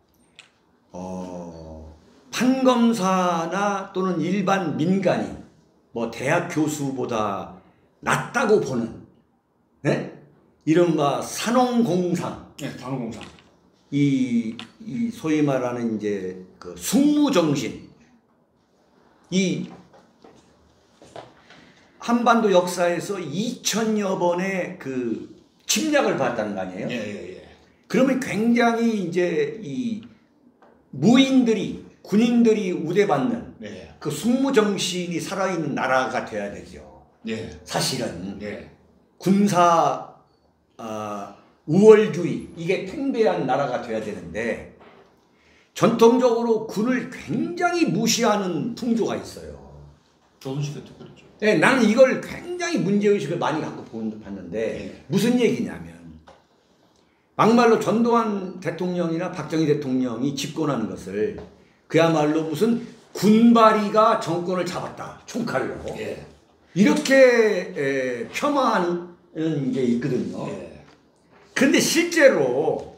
어, 판검사나 또는 일반 민간인, 뭐 대학 교수보다 낫다고 보는, 네? 이른바 산업공상, 예, 단호공상. 이, 이 소위 말하는 이제 그 숙무정신, 이 한반도 역사에서 이천여 번의 그 침략을 받았다는 거 아니에요? 예, 예, 예. 그러면 굉장히 이제 이 무인들이, 군인들이 우대받는 네. 그 숙무정신이 살아있는 나라가 돼야 되죠. 예. 사실은 예. 군사 어, 우월주의, 이게 팽배한 나라가 돼야 되는데 전통적으로 군을 굉장히 무시하는 풍조가 있어요. 조선시대 때 그랬죠. 네, 나는 이걸 굉장히 문제의식을 많이 갖고 봤는데 네. 무슨 얘기냐면 막말로 전두환 대통령이나 박정희 대통령이 집권하는 것을 그야말로 무슨 군바리가 정권을 잡았다, 총칼로. 예. 이렇게 에, 폄하하는 게 있거든요. 예. 그런데 실제로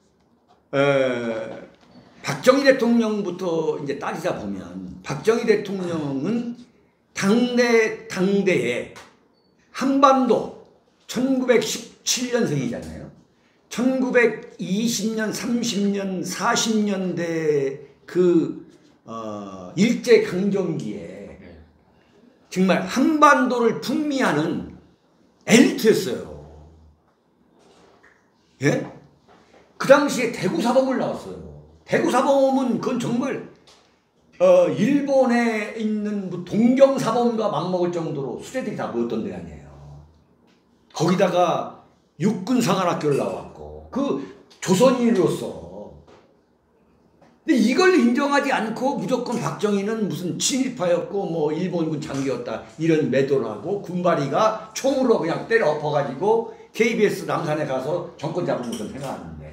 에, 박정희 대통령부터 이제 따지자 보면 박정희 대통령은 당대 당대에 한반도 천구백십칠 년생이잖아요. 천구백이십 년, 삼십 년, 사십 년대 그 어, 일제 강점기에 예. 정말 한반도를 풍미하는 엘리트였어요. 예? 그 당시에 대구사범을 나왔어요. 대구사범은 그건 정말 어, 일본에 있는 뭐 동경사범과 맞먹을 정도로 수재들이 다 모였던 데 아니에요. 거기다가 육군사관학교를 나왔고 그 조선인으로서. 근데 이걸 인정하지 않고 무조건 박정희는 무슨 친일파였고 뭐 일본군 장교였다 이런 매도를 하고 군바리가 총으로 그냥 때려 엎어가지고 케이비에스 남산에 가서 정권 잡은 것을 생각하는데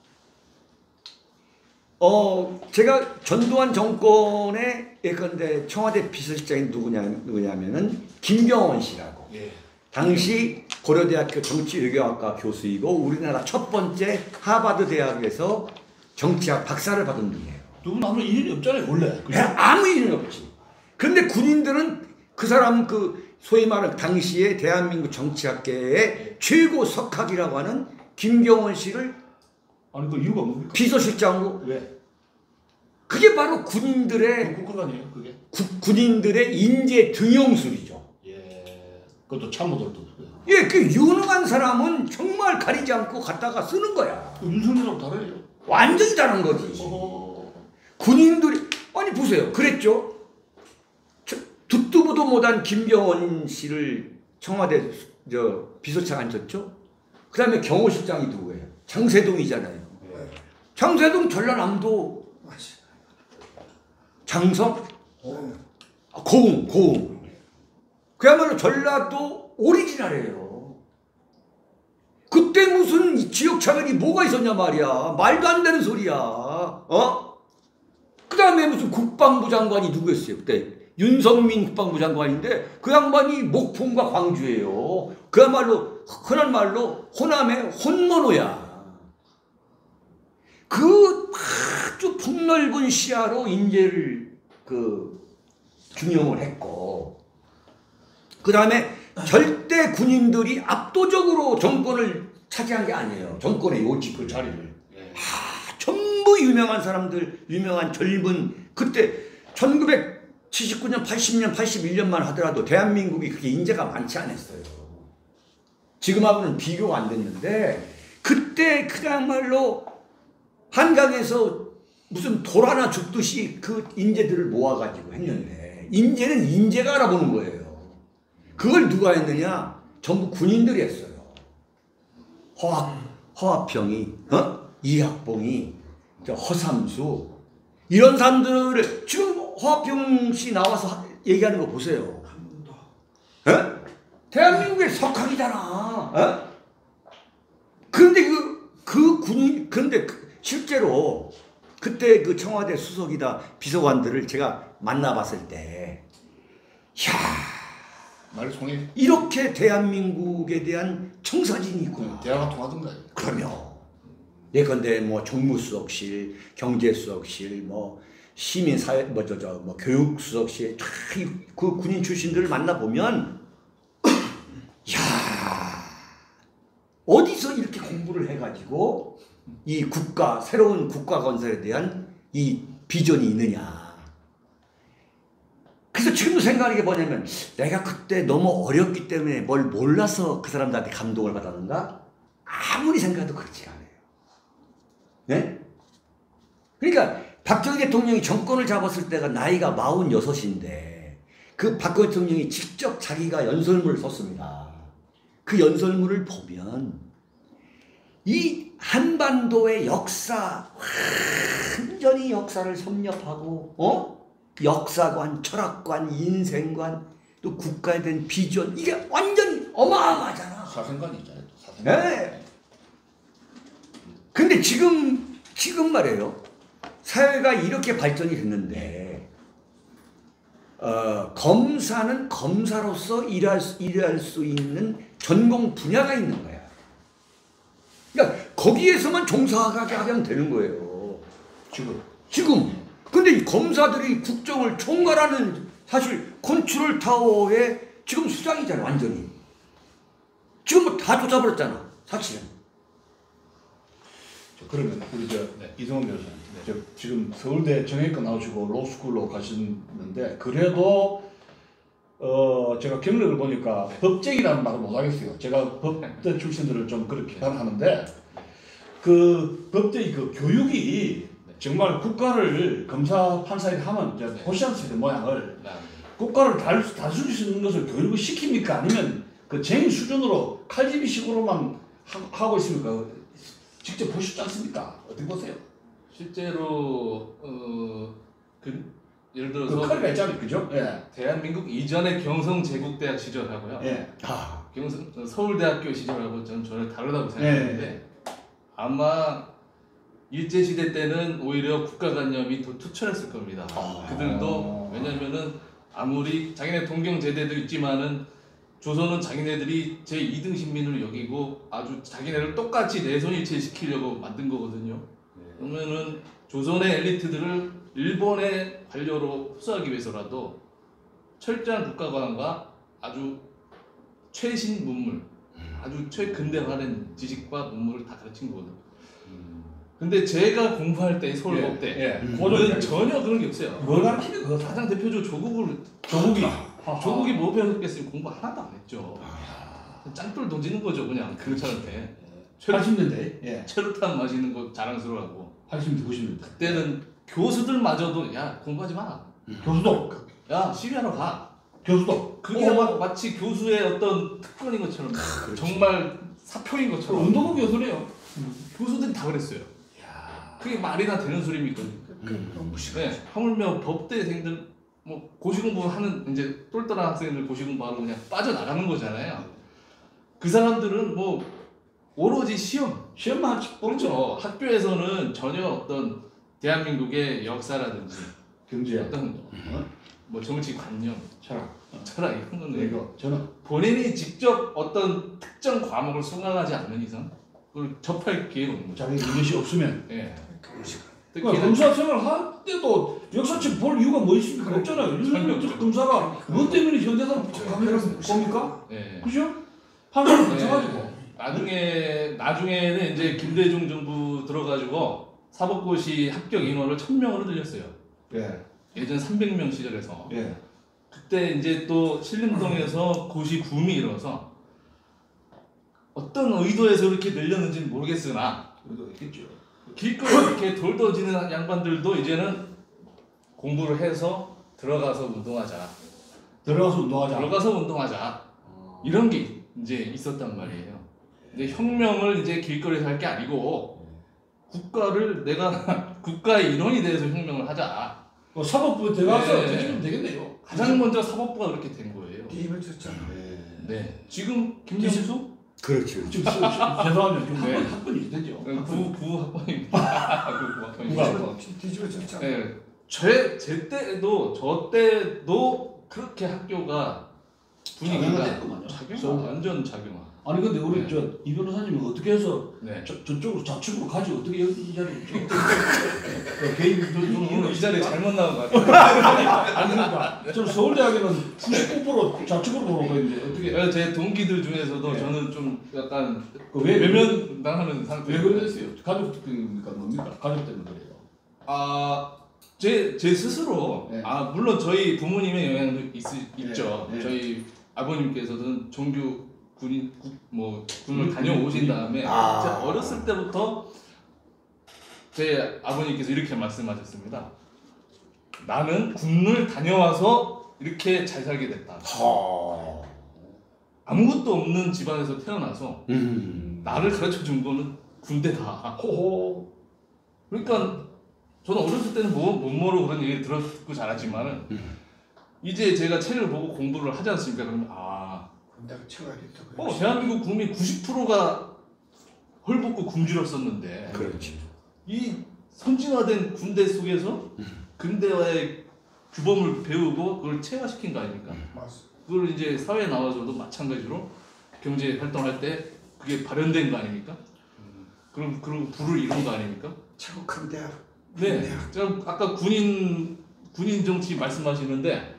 어 제가 전두환 정권의 예컨대 청와대 비서실장이 누구냐, 누구냐면은 김병원 씨라고. 예. 당시 고려대학교 정치외교학과 교수이고 우리나라 첫 번째 하버드 대학에서 정치학 박사를 받은 분이에요. 누군 아무 일이 없잖아요, 원래. 네, 아무 일은 없지. 근데 군인들은 그 사람 그 소위 말하는 당시에 대한민국 정치학계의 네. 최고 석학이라고 하는 김병원 씨를 아니 그 이유가 뭡니까? 비서실장으로. 왜? 그게 바로 군인들의 그 국가관이에요, 그게. 구, 군인들의 인재 등용술이죠. 예. 그것도 참모들도. 예, 그 유능한 사람은 정말 가리지 않고 갖다가 쓰는 거야. 그 윤석열하고 다르죠. 완전히 다른 거지. 어. 군인들이 아니 보세요. 그랬죠. 저, 듣도 보도 못한 김병원 씨를 청와대 저 비서실장 앉혔죠. 그 다음에 경호실장이 누구예요? 장세동이잖아요. 예. 장세동 전라남도 장성? 어. 고흥, 고흥. 그야말로 전라도 오리지널이에요. 그때 무슨 지역차별이 뭐가 있었냐 말이야. 말도 안 되는 소리야. 어? 그 다음에 무슨 국방부 장관이 누구였어요? 그때 윤석민 국방부 장관인데 그 양반이 목포과 광주예요. 그야말로 흔한 말로 호남의 혼모노야. 그 아주 폭넓은 시야로 인재를 그 중용을 했고, 그 다음에 절대 군인들이 압도적으로 정권을 차지한 게 아니에요. 정권의 요지 그 자리를. 아, 전부 유명한 사람들, 유명한 젊은, 그때 천구백칠십구 년, 팔십 년, 팔십일 년만 하더라도 대한민국이 그렇게 인재가 많지 않았어요. 지금하고는 비교가 안 됐는데, 그때 그야말로 한강에서 무슨 돌 하나 줍듯이 그 인재들을 모아가지고 했는데, 인재는 인재가 알아보는 거예요. 그걸 누가 했느냐? 전부 군인들이 했어요. 허합, 허합평이, 어? 이학봉이, 허삼수, 이런 사람들을, 지금 허합평 씨 나와서 얘기하는 거 보세요. 어? 대한민국의 석학이잖아. 어? 그런데 그, 그 군인, 그런데 그 실제로 그때 그 청와대 수석이다 비서관들을 제가 만나봤을 때, 이야, 말 송이 이렇게 대한민국에 대한 청사진이 있구나. 대화가 통하던가요? 그럼요. 예컨대 뭐 정무수석실, 경제수석실, 뭐 시민사회, 뭐 저 저 뭐 교육수석실, 그 군인 출신들을 만나 보면, 야, 어디서 이렇게 공부를 해가지고 이 국가, 새로운 국가 건설에 대한 이 비전이 있느냐. 그래서 지금도 생각하는 게 뭐냐면, 내가 그때 너무 어렸기 때문에 뭘 몰라서 그 사람들한테 감동을 받았는가? 아무리 생각해도 그렇지 않아요. 네? 그러니까 박정희 대통령이 정권을 잡았을 때가 나이가 마흔여섯인데 그 박정희 대통령이 직접 자기가 연설문을 썼습니다. 그 연설문을 보면 이 한반도의 역사, 완전히 역사를 섭렵하고, 어? 역사관, 철학관, 인생관, 또 국가에 대한 비전, 이게 완전히 어마어마하잖아. 사생관이 있잖아요. 사생관. 네. 근데 지금, 지금 말이에요. 사회가 이렇게 발전이 됐는데, 어, 검사는 검사로서 일할, 수, 일할 수 있는 전공 분야가 있는 거야. 그러니까 거기에서만 종사하게 하면 되는 거예요. 지금. 지금. 근데 이 검사들이 국정을 총괄하는, 사실 컨트롤 타워의 지금 수장이잖아, 완전히. 지금 뭐 다 쫓아버렸잖아, 사실은. 그러면 우리 저 네. 이성원 변호사님, 네. 저 지금 서울대 정형외과 나오시고 로스쿨로 가시는데, 그래도 어 제가 경력을 보니까 법쟁이라는 말을 못 하겠어요. 제가 법대 출신들을 좀 그렇게 하는데, 그 법대의 그 교육이 정말 국가를 검사 판사에 하면 이제 보시아스의 모양을 국가를 달, 다스릴 수 있는 것을 교육을 시킵니까? 아니면 그 쟁의 수준으로 칼집이식으로만 하, 하고 있습니까? 직접 보셨지 않습니까? 어떻게 보세요? 실제로 어, 그, 예를 들어서 그 칼이가 있잖아요, 그죠? 예. 대한민국 이전의 경성제국대학 시절하고요. 예. 아, 경성 서울대학교 시절하고 저는 전혀 다르다고 생각하는데, 예. 아마 일제시대 때는 오히려 국가관념이 더 투철했을 겁니다. 아. 그들도, 왜냐면은 아무리 자기네 동경제대도 있지만은 조선은 자기네들이 제이 등 신민을 여기고 아주 자기네를 똑같이 내손일체 시키려고 만든 거거든요. 그러면은 조선의 엘리트들을 일본의 관료로 흡수하기 위해서라도 철저한 국가관과 아주 최신 문물, 아주 최근대화된 지식과 문물을 다 가르친 거거든요. 근데 제가 공부할 때 서울법대, 예. 는 고전 전혀 그런 게 없어요. 뭘 가르치는 거? 가장 대표적으로 조국을 조국이 조국이 뭐 배웠겠어요? 공부 하나도 안 했죠. 짱돌 던지는 거죠, 그냥 교육차한테. 팔십 년대. 예. 체류탄 마시는 거 자랑스러워하고. 팔십 년대, 구십 년대. 그때는 교수들마저도 야 공부하지 마. 교수도. 야 시위하러 가. 교수도. 그게 어. 막 마치 교수의 어떤 특권인 것처럼 정말 사표인 것처럼. 운동부 교수래요. 교수들이 다 그랬어요. 그게 말이나 되는 소리입니까? 음. 네, 하물며 법대생들 뭐 고시공부하는 이제 똘똘한 학생들 고시공부하러 그냥 빠져나가는 거잖아요. 그 사람들은 뭐 오로지 시험, 시험만 하지. 그렇죠. 학교에서는 전혀 어떤 대한민국의 역사라든지 경제학, 어떤 어? 뭐 정치관념, 철학, 철학 이런 거는 이거 저는 본인이 직접 어떤 특정 과목을 수강하지 않는 이상 그걸 접할 기회가 없는 거죠. 자기 이것이 없으면 예. 그것이 그러니까 검사 생활 할 때도 역사책 볼 이유가 뭐 있습니까? 없잖아요. 윤석열 검사가 뭐 때문에 현대사를 가면 봅니까? 예. 그죠? 한 사람 네. 붙여가지고. 나중에 나중에는 이제 김대중 정부 들어가지고 사법고시 합격 인원을 천 명으로 늘렸어요. 예, 예전 삼백 명 시절에서 예. 그때 이제 또 신림동에서 고시 붐이 일어서 어떤 의도에서 이렇게 늘렸는지는 모르겠으나 그래도 있겠죠. 길거리 이렇게 돌더지는 양반들도 이제는 공부를 해서 들어가서 운동하자. 들어가서 운동하자. 들어가서 운동하자. 어. 이런 게 이제 있었단 말이에요. 근데 혁명을 이제 길거리에서 할 게 아니고 국가를 내가 국가의 일원이 돼서 혁명을 하자. 뭐 사법부에 들어가서 네. 뒤집으면 되겠네요. 가장 먼저 사법부가 그렇게 된 거예요. 뒤집어졌잖아. 네. 네. 지금 김정수 그렇죠. 지금 쓰- 죄송하면 좀 네. 학번 학번이 되죠. 구, 구 학번입니다. 구 학번입니다. 구가. 뒤집어- 뒤집어졌잖아. 네. 제, 제 때도 저 때도 그렇게 학교가 분위기가 작용화 됐구만요. 작용화 완전 작용화. 아니 근데 우리 네. 저 이 변호사님은 어떻게 해서 네. 저, 저쪽으로 좌측으로 가지 어떻게 여기 이 자리에 있죠? 그 개인 저는 오늘 이 자리에 잘못 나온 것 같아요. 아니 그러니까 저는 서울대학에는 구십구 퍼센트 좌측으로 보는 거인데 어떻게 그래서 제 동기들 중에서도 네. 저는 좀 약간 그 왜, 외면 당하는 상태. 왜 그랬어요? 가족 때문입니까? 뭡니까? 가족 때문에 그래요. 아, 제, 제 스스로, 네. 아, 물론 저희 부모님의 영향도 있, 있죠. 네. 저희 아버님께서는 정규 군인, 국, 뭐, 군을 군- 다녀오신 군인? 다음에, 아. 진짜 어렸을 때부터 제 아버님께서 이렇게 말씀하셨습니다. 나는 군을 다녀와서 이렇게 잘 살게 됐다. 하. 아무것도 없는 집안에서 태어나서 음. 나를 가르쳐 준 거는 군대다. 호호. 그러니까 저는 어렸을 때는 뭐, 못 모르고 그런 얘기를 듣고 자랐지만은 음. 이제 제가 책을 보고 공부를 하지 않습니까? 그러면 아, 군대가 쳐가지고. 어, 대한민국 국민 구십 퍼센트가 헐벗고 굶주렸었는데 그렇지. 이 선진화된 군대 속에서 근대화의 규범을 배우고 그걸 체화시킨 거 아닙니까? 맞아. 그걸 이제 사회에 나와서도 마찬가지로 경제 활동할 때 그게 발현된 거 아닙니까? 그럼 그리고 부를 이룬 거 아닙니까? 최고 큰 대학. 네, 대학. 제가 아까 군인 군인 정치 말씀하시는데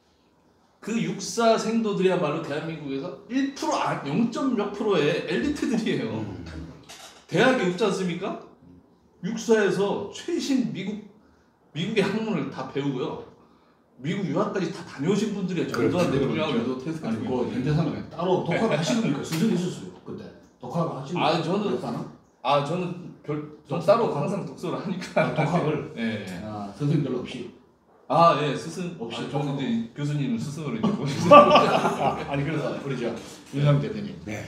그 육사 생도들이야말로 대한민국에서 일 퍼센트 아, 영 점 몇 프로의 엘리트들이에요. 음. 대학에 없지 않습니까? 육사에서 최신 미국 미국의 학문을 다 배우고요. 미국 유학까지 다 다녀오신 분들이에요. 전두환 그렇죠. 대통령하고도 아니 태산이고. 그 현대사는 따로 독학을 하시는 거니까 수준이 있었어요 그때. 독학을 하시는 아, 저는- 현대사는? 아 저는 별, 전 따로 항상 독서를 하니까. 아, 독학을? 예. 아, 선생님들 없이. 아, 예, 스승 없이 아, 저는 이제 교수님은 스승으로 이제 모시고. 아니 그래서 우리 저 윤상 대표님. 네.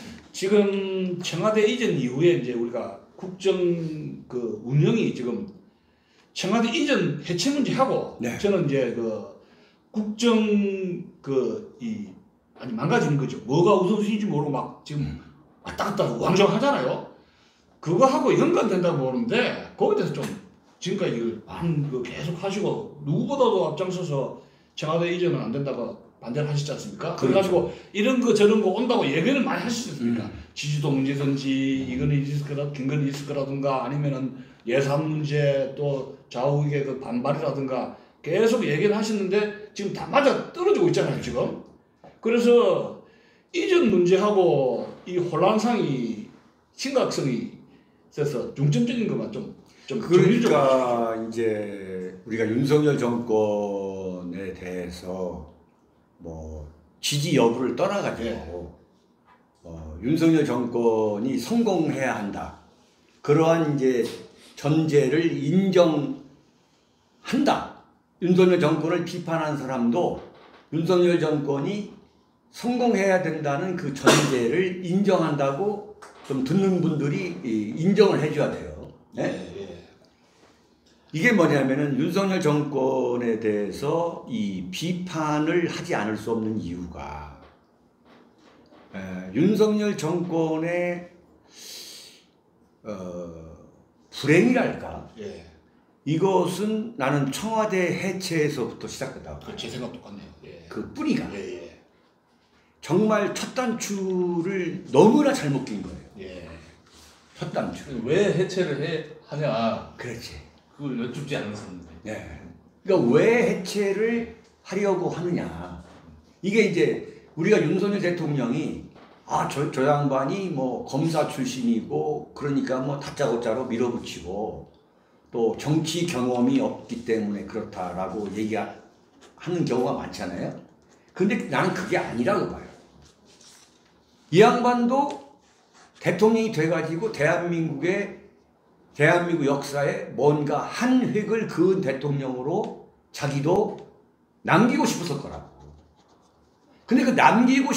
지금 청와대 이전 이후에 이제 우리가 국정 그 운영이 지금 청와대 이전 해체 문제하고 네. 저는 이제 그 국정 그 이 아니 망가지는 거죠. 뭐가 우선순위인지 모르고 막 지금 왔다 갔다 왕정하잖아요. 그거 하고 연관된다고 보는데 거기에 대해서 좀 지금까지 많은 그 계속 하시고 누구보다도 앞장서서 청와대 이전은 안 된다고 반대를 하시지 않습니까? 그래가지고 이런 거 저런 거 온다고 예견을 많이 하시지 않습니까? 지지도 문제든지 이거는 있을 거라 김건희 있을 거라든가 아니면은 예산 문제 또 좌우의 그 반발이라든가 계속 얘기를 하시는데 지금 다 맞아 떨어지고 있잖아요 지금. 그래서 이전 문제하고 이 혼란상이 심각성이 있어서 중점적인 것만 좀좀 그러니까 이제 우리가 윤석열 정권에 대해서 뭐 지지 여부를 떠나가지고 네. 어, 윤석열 정권이 성공해야 한다. 그러한 이제 전제를 인정한다. 윤석열 정권을 비판한 사람도 윤석열 정권이 성공해야 된다는 그 전제를 인정한다고 좀 듣는 분들이 인정을 해줘야 돼요. 네? 예. 이게 뭐냐면은 윤석열 정권에 대해서 이 비판을 하지 않을 수 없는 이유가 에, 윤석열 정권의 어, 불행이랄까 예. 이것은 나는 청와대 해체에서부터 시작했다고 봐요. 제 생각 똑같네요. 예. 그 뿌리가 예, 예. 정말 첫 단추를 너무나 잘못 낀 거예요. 예. 첫 단추. 왜 해체를 해 하냐 그렇지. 그걸 여쭙지 않았었는데. 네. 그러니까 왜 해체를 하려고 하느냐. 이게 이제 우리가 윤석열 대통령이 아, 저, 저 양반이 뭐 검사 출신이고 그러니까 뭐 다짜고짜로 밀어붙이고 또 정치 경험이 없기 때문에 그렇다라고 얘기하는 경우가 많잖아요. 근데 나는 그게 아니라고 봐요. 이 양반도 대통령이 돼가지고 대한민국의 대한민국 역사에 뭔가 한 획을 그은 대통령으로 자기도 남기고 싶었을 거라고. 근데 그 남기고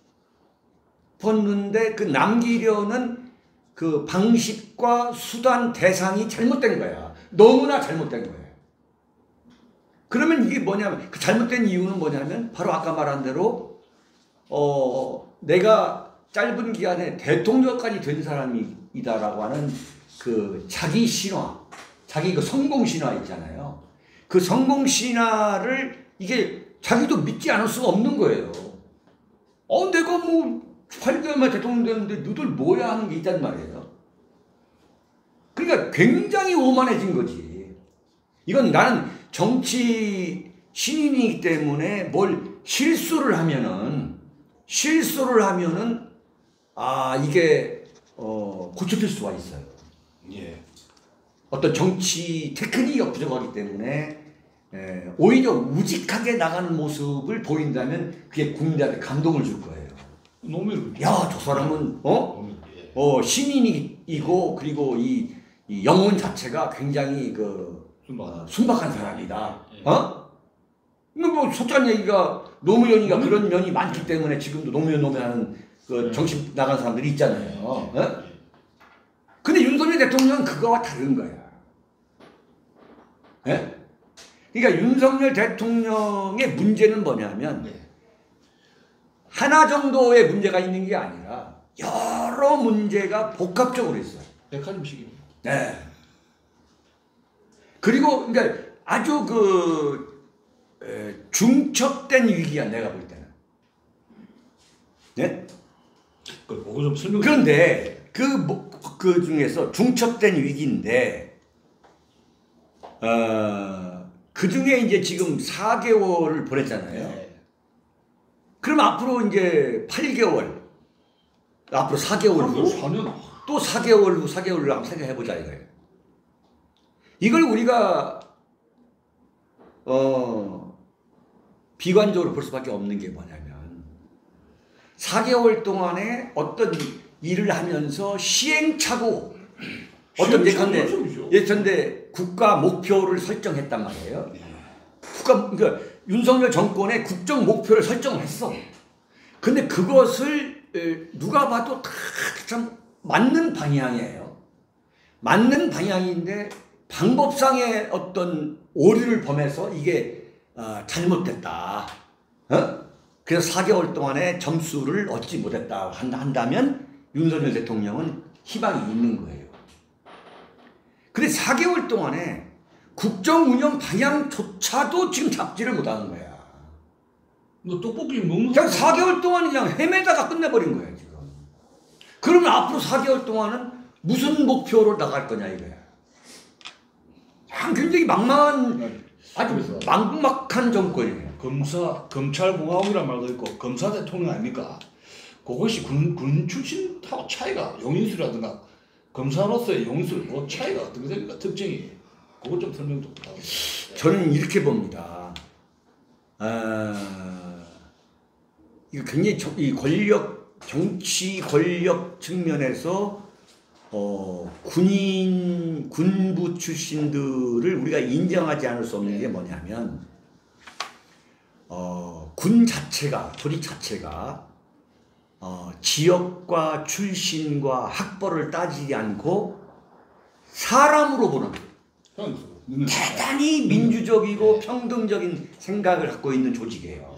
싶었는데 그 남기려는 그 방식과 수단 대상이 잘못된 거야. 너무나 잘못된 거예요. 그러면 이게 뭐냐면 그 잘못된 이유는 뭐냐면 바로 아까 말한 대로 어 내가 짧은 기간에 대통령까지 된 사람이다라고 하는 그 자기 신화, 자기 그 성공 신화 있잖아요. 그 성공 신화를 이게 자기도 믿지 않을 수가 없는 거예요. 어 내가 뭐 팔 개월 만에 대통령 됐는데 너들 뭐야 하는 게 있단 말이에요. 그러니까 굉장히 오만해진 거지. 이건 나는 정치 신인이기 때문에 뭘 실수를 하면은 실수를 하면은 아 이게 어 고쳐질 수가 있어요. 예. 어떤 정치 테크닉이 부족하기 때문에 에, 오히려 우직하게 나가는 모습을 보인다면 그게 국민들한테 감동을 줄 거예요. 노무현. 야, 저 사람은 어? 노무현. 예. 어 신인이고 그리고 이, 이 영혼 자체가 굉장히 그 순박하다. 순박한 사람이다. 예. 어? 근데 뭐 솔직한 얘기가 노무현이가 음. 그런 면이 많기 때문에 지금도 노무현 노무현 하는 그 예. 정신 나간 사람들이 있잖아요. 예. 어? 근데 윤석열 대통령은 그거와 다른 거야. 예? 그러니까 윤석열 대통령의 문제는 뭐냐면 예. 하나 정도의 문제가 있는 게 아니라 여러 문제가 복합적으로 있어요. 백화점식입니다. 네. 그리고 그러니까 아주 그 에, 중첩된 위기야 내가 볼 때는. 네? 그 그거 좀 설명. 그런데 그, 뭐, 그 중에서 중첩된 위기인데 어, 그 중에 이제 지금 사 개월을 보냈잖아요. 예. 그럼 앞으로 이제 팔 개월, 앞으로 사 개월 후, 사 년. 또 사 개월 후, 사 개월 후 한번 생각해보자 이거예요. 이걸 우리가 어, 비관적으로 볼 수밖에 없는 게 뭐냐면 사 개월 동안에 어떤 일을 하면서 시행착오, 어떤 예컨대 예컨대 국가 목표를 설정했단 말이에요. 국가 그러니까 윤석열 정권의 국정 목표를 설정했어. 근데 그것을 누가 봐도 다 참 맞는 방향이에요. 맞는 방향인데 방법상의 어떤 오류를 범해서 이게 어, 잘못됐다. 어? 그래서 사 개월 동안에 점수를 얻지 못했다 한다면 윤석열 대통령은 희망이 있는 거예요. 근데 사 개월 동안에 국정 운영 방향조차도 지금 잡지를 못하는 거야. 너 떡볶이 먹는 그냥 사 개월 동안 그냥 헤매다가 끝내버린 거야 지금. 그러면 앞으로 사 개월 동안은 무슨 목표로 나갈 거냐 이거야. 굉장히 막막한 아주 막막한 정권이에요. 검사 검찰공화국이란 말도 있고 검사 대통령 아닙니까? 그것이 군, 군 출신하고 차이가 용인술이라든가 검사로서의 용인술 뭐 차이가 어떻게 됩니까? 특징이 그것 좀 설명 좀 부탁드립니다. 저는 이렇게 봅니다. 아, 이거 굉장히 저, 이 권력 정치 권력 측면에서 어, 군인 군부 출신들을 우리가 인정하지 않을 수 없는 게 뭐냐면 어, 군 자체가 조직 자체가 어, 지역과 출신과 학벌을 따지지 않고 사람으로 보는 대단히 민주적이고 평등적인 생각을 갖고 있는 조직이에요.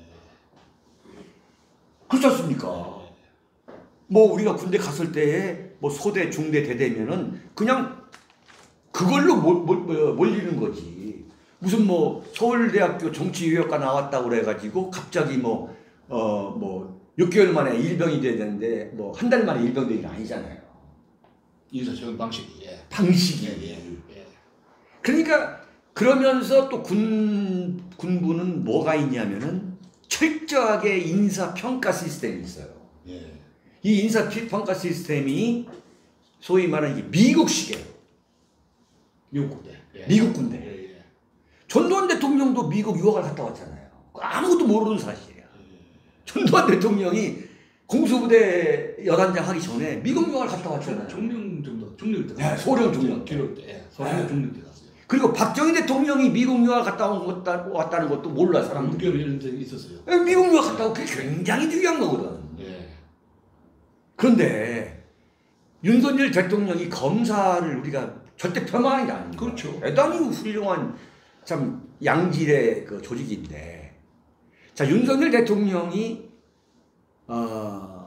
그렇지 않습니까? 뭐 우리가 군대 갔을 때에 뭐 소대, 중대, 대대면은 그냥 그걸로 몰, 몰, 뭐, 몰리는 거지. 무슨 뭐 서울대학교 정치외교과 나왔다고 그래가지고 갑자기 뭐 어 뭐 육 개월 만에 일병이 돼야 되는데 뭐 한 달 만에 일병 되는 게 아니잖아요. 인사적인 방식이. 예. 방식이. 예, 예, 예. 그러니까 그러면서 또 군 군부는 뭐가 있냐면은 철저하게 인사 평가 시스템이 있어요. 예. 이 인사 평가 시스템이 소위 말하는 이게 미국식이에요. 미국 군대. 예. 미국 군대. 예, 예. 전두환 대통령도 미국 유학을 갔다 왔잖아요. 아무것도 모르는 사실이에요. 전두환 대통령이 공수부대 여단장 하기 전에 미국 유학을 갔다 왔잖아요. 종령 정도, 종령 때. 네, 소령 종령 때. 기록 때. 예. 소령 네. 종령 때 갔어요. 그리고 박정희 대통령이 미국 유학 갔다 온 것, 왔다는 것도 몰라 사람들. 육 개월 이런 적이 있었어요. 미국 유학 갔다 온 게 굉장히 중요한 거거든. 예. 그런데 윤석열 대통령이 검사를 우리가 절대 폄하하는 게 아닙니다. 그렇죠. 대단히 훌륭한 참 양질의 그 조직인데, 자 윤석열 대통령이 어,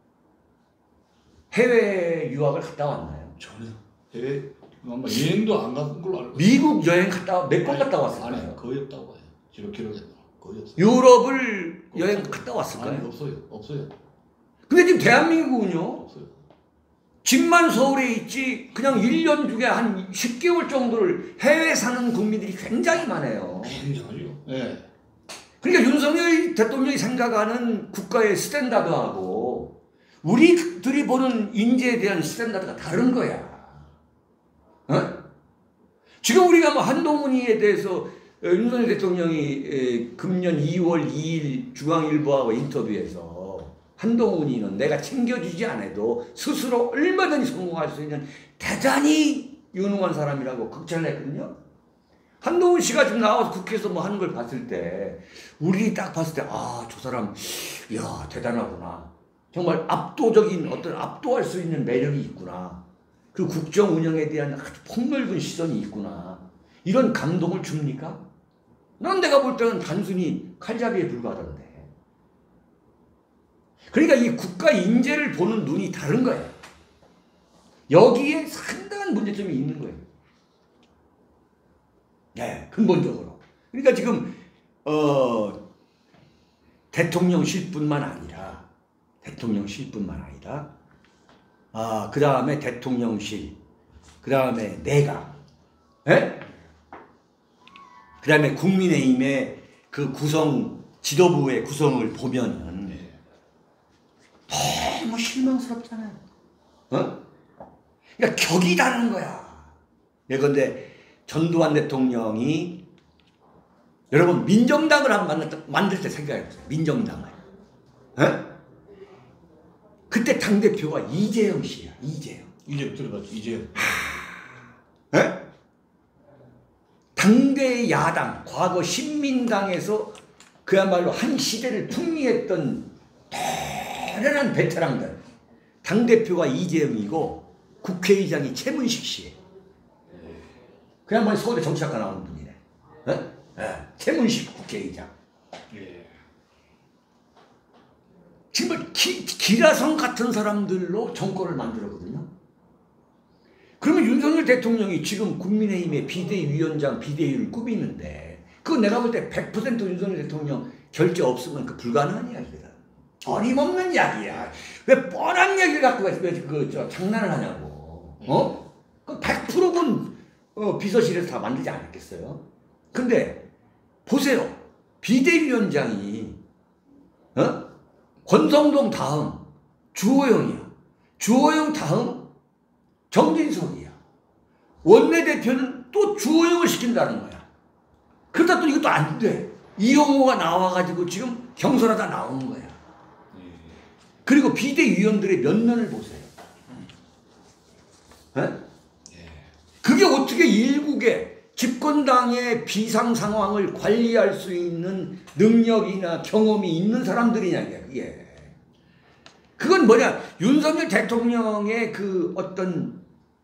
해외 유학을 갔다 왔나요? 전혀. 해외 아마 여행도 안 간 걸로 알고. 미국 여행 갔다 몇 번 갔다 왔을까요? 아니 거의 없다고 해요. 기록 기록에 거의 없어요. 유럽을 여행 갔다 왔을까요? 아니 없어요. 없어요. 근데 지금 대한민국은요, 없어요. 집만 서울에 있지 그냥 일 년 중에 한 십 개월 정도를 해외 사는 국민들이 굉장히 많아요. 굉장하죠. 예. 그러니까 윤석열 대통령이 생각하는 국가의 스탠다드하고 우리들이 보는 인재에 대한 스탠다드가 다른 거야. 어? 지금 우리가 뭐 한동훈이에 대해서 윤석열 대통령이 금년 이월 이일 중앙일보하고 인터뷰에서 한동훈이는 내가 챙겨주지 않아도 스스로 얼마든지 성공할 수 있는 대단히 유능한 사람이라고 극찬을 했거든요. 한동훈 씨가 지금 나와서 국회에서 뭐 하는 걸 봤을 때 우리 딱 봤을 때 아, 저 사람 이야 대단하구나. 정말 압도적인 어떤 압도할 수 있는 매력이 있구나. 그 국정 운영에 대한 아주 폭넓은 시선이 있구나. 이런 감동을 줍니까? 난 내가 볼 때는 단순히 칼잡이에 불과하던데. 그러니까 이 국가 인재를 보는 눈이 다른 거예요. 여기에 상당한 문제점이 있는 거예요. 네, 근본적으로. 그러니까 지금 어, 대통령실뿐만 아니라 대통령실뿐만 아니라 아, 그 다음에 대통령실, 그 다음에 내각, 예? 그 다음에 국민의힘의 그 구성, 지도부의 구성을 보면은 너무 실망스럽잖아요. 어? 그러니까 격이 다른 거야. 예컨대 전두환 대통령이 여러분 민정당을 한번 만들, 만들 때 생각해보세요. 민정당을. 어? 그때 당대표가 이재영 씨야. 이재영. 이제 들어갔죠. 이제. 에? 당대 야당, 과거 신민당에서 그야말로 한 시대를 풍미했던 대단한 베테랑들. 당대표가 이재영이고 국회의장이 최문식 씨예요. 그야말로 서울대 정치학과 나온 분이네. 에? 에. 최문식 국회의장. 예. 지금 기, 기라성 같은 사람들로 정권을 만들었거든요. 그러면 윤석열 대통령이 지금 국민의힘의 비대위원장, 비대위를 꾸미는데 그거 내가 볼 때 백 퍼센트 윤석열 대통령 결재 없으면 그 불가능한 이야기거든. 어림없는 이야기야. 왜 뻔한 이야기를 갖고 왜 그 저 장난을 하냐고. 어? 그 백 퍼센트는 어, 비서실에서 다 만들지 않았겠어요. 근데 보세요. 비대위원장이 어? 권성동 다음 주호영이야. 주호영 다음 정진석이야. 원내대표는 또 주호영을 시킨다는 거야. 그러다 또 이것도 안 돼. 이용호가 나와가지고 지금 경선하다 나오는 거야. 그리고 비대위원들의 면면을 보세요. 에? 그게 어떻게 일국의 집권당의 비상 상황을 관리할 수 있는 능력이나 경험이 있는 사람들이냐, 그게. 그건 뭐냐, 윤석열 대통령의 그 어떤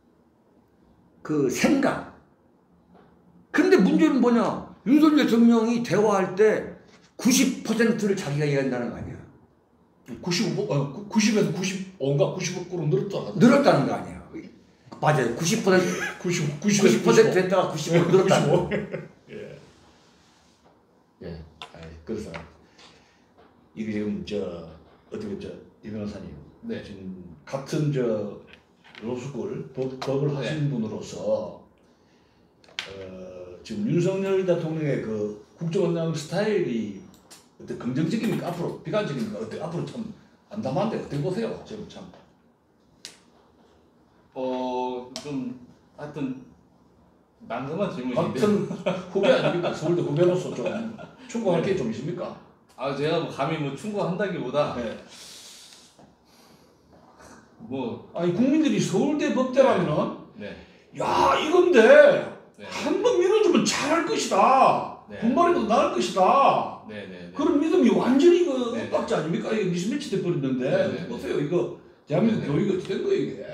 그 생각. 그런데 문제는 뭐냐, 윤석열 대통령이 대화할 때 구십 퍼센트를 자기가 얘기한다는 거 아니야. 구십오, 어, 구십에서 구십오인가 구십오로 늘었다. 늘었다는 거 아니야. 맞아요. 구십 퍼센트 구십, 구십 퍼센트 됐다가 구십 퍼센트 늘었다. 예. 예. 아이, 그래서 이게 지금 저 어떻게 저 이 변호사님 네. 지금 같은 저 로스쿨 법, 법을 하신 분으로서 어, 지금 윤석열 대통령의 그 국정원장 스타일이 어때 긍정적입니까? 앞으로 비관적입니까? 어때 앞으로 참 암담한데 어떻게 보세요? 지금 참. 어, 좀 하여튼 난감한 질문인데. 같은 후배 아닙니까? 서울대 후배로서 좀 충고할 게 좀 있습니까? 아, 제가 뭐 감히 뭐 충고한다기보다 네. 뭐 아니 국민들이 서울대 법대라면은 네. 야 이건데 네. 한 번 밀어주면 잘할 것이다. 네. 분발해도 나을 것이다. 네, 네, 네. 그런 믿음이 완전히 그 네. 엇박지 아닙니까? 이게 미스매치 돼버렸는데 네, 네, 네. 보세요 이거 대한민국 네, 네. 교육이 어떻게 된 거예요 이게?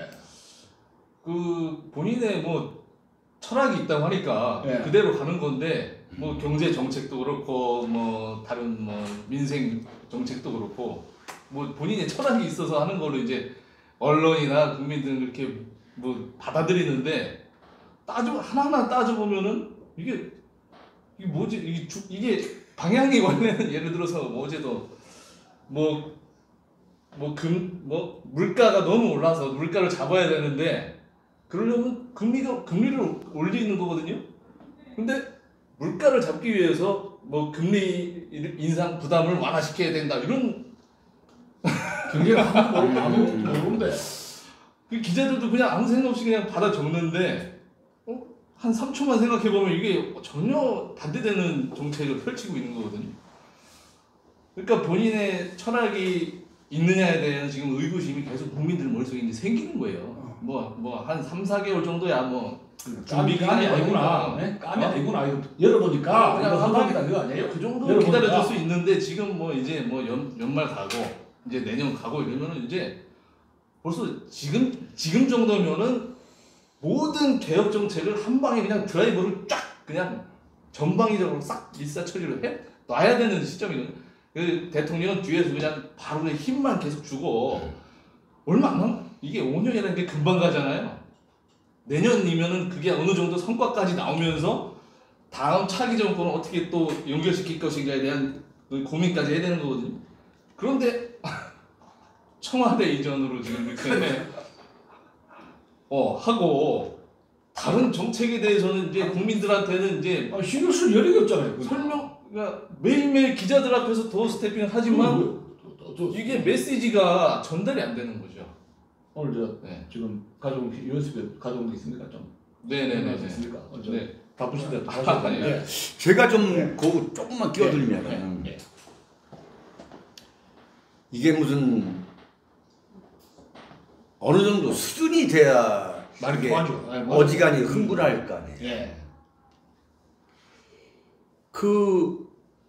그 본인의 뭐 철학이 있다고 하니까 네. 그대로 가는 건데 뭐 경제 정책도 그렇고 뭐 다른 뭐 민생 정책도 그렇고 뭐 본인의 철학이 있어서 하는 거로 이제 언론이나 국민들 이렇게 뭐 받아들이는데 따져 하나하나 따져 보면은 이게 이게 뭐지 이게 주, 이게 방향이 원래는 예를 들어서 뭐 어제도 뭐 뭐 금 뭐 물가가 너무 올라서 물가를 잡아야 되는데 그러려면 금리가 금리를 올리는 거거든요. 근데 물가를 잡기 위해서 뭐 금리 인상 부담을 완화시켜야 된다 이런 경제가 아무도 모르- 아무도 모르는데 그 기자들도 그냥 아무 생각 없이 그냥 받아 적는데 어? 한 삼 초만 생각해 보면 이게 전혀 반대되는 정책을 펼치고 있는 거거든요. 그러니까 본인의 철학이 있느냐에 대한 지금 의구심이 계속 국민들 머릿속에 이제 생기는 거예요. 뭐 뭐 한 삼, 사 개월 정도야 뭐 깜이 깜이 아니구나. 네? 깜이 어? 아니구나. 이거 열어보니까 그냥 이거 한번- 한방이다 그거 아니에요? 그 정도 여러분, 기다려줄 아. 수 있는데 지금 뭐 이제 뭐 연, 연말 가고 이제 내년 가고 이러면은 이제 벌써 지금 지금 정도면은 모든 개혁 정책을 한 방에 그냥 드라이버를 쫙 그냥 전방위적으로 싹 일사처리를 해 놔야 되는 시점이거든요. 그 대통령은 뒤에서 그냥 바로 그냥 힘만 계속 주고 얼마 안 남. 이게 오 년이라는 게 금방 가잖아요. 내년이면은 그게 어느 정도 성과까지 나오면서 다음 차기 정권을 어떻게 또 연결시킬 것인가에 대한 그 고민까지 해야 되는 거거든요. 그런데 청와대 이전으로 지금 이렇게 어 하고 다른 정책에 대해서는 이제 국민들한테는 이제 아, 신경 쓸 여력이 없잖아요. 그거. 설명 그러니까 매일매일 기자들 앞에서 도어 스태핑을 하지만 또, 또, 또, 이게 메시지가 전달이 안 되는 거죠. 오늘 저 네. 지금 가져온 유에스비 가져온 게 있습니까 좀? 네네네. 있습니까? 어, 저 네. 바쁘신데 또 아, 하셔야 아니요. 되는데. 제가 좀 네. 그거 조금만 끼어들면 네, 네. 이게 무슨 어느 정도 수준이 돼야 말이 이게 통하죠. 네, 맞아요. 어지간히 흥분할 거 아니에요. 예. 그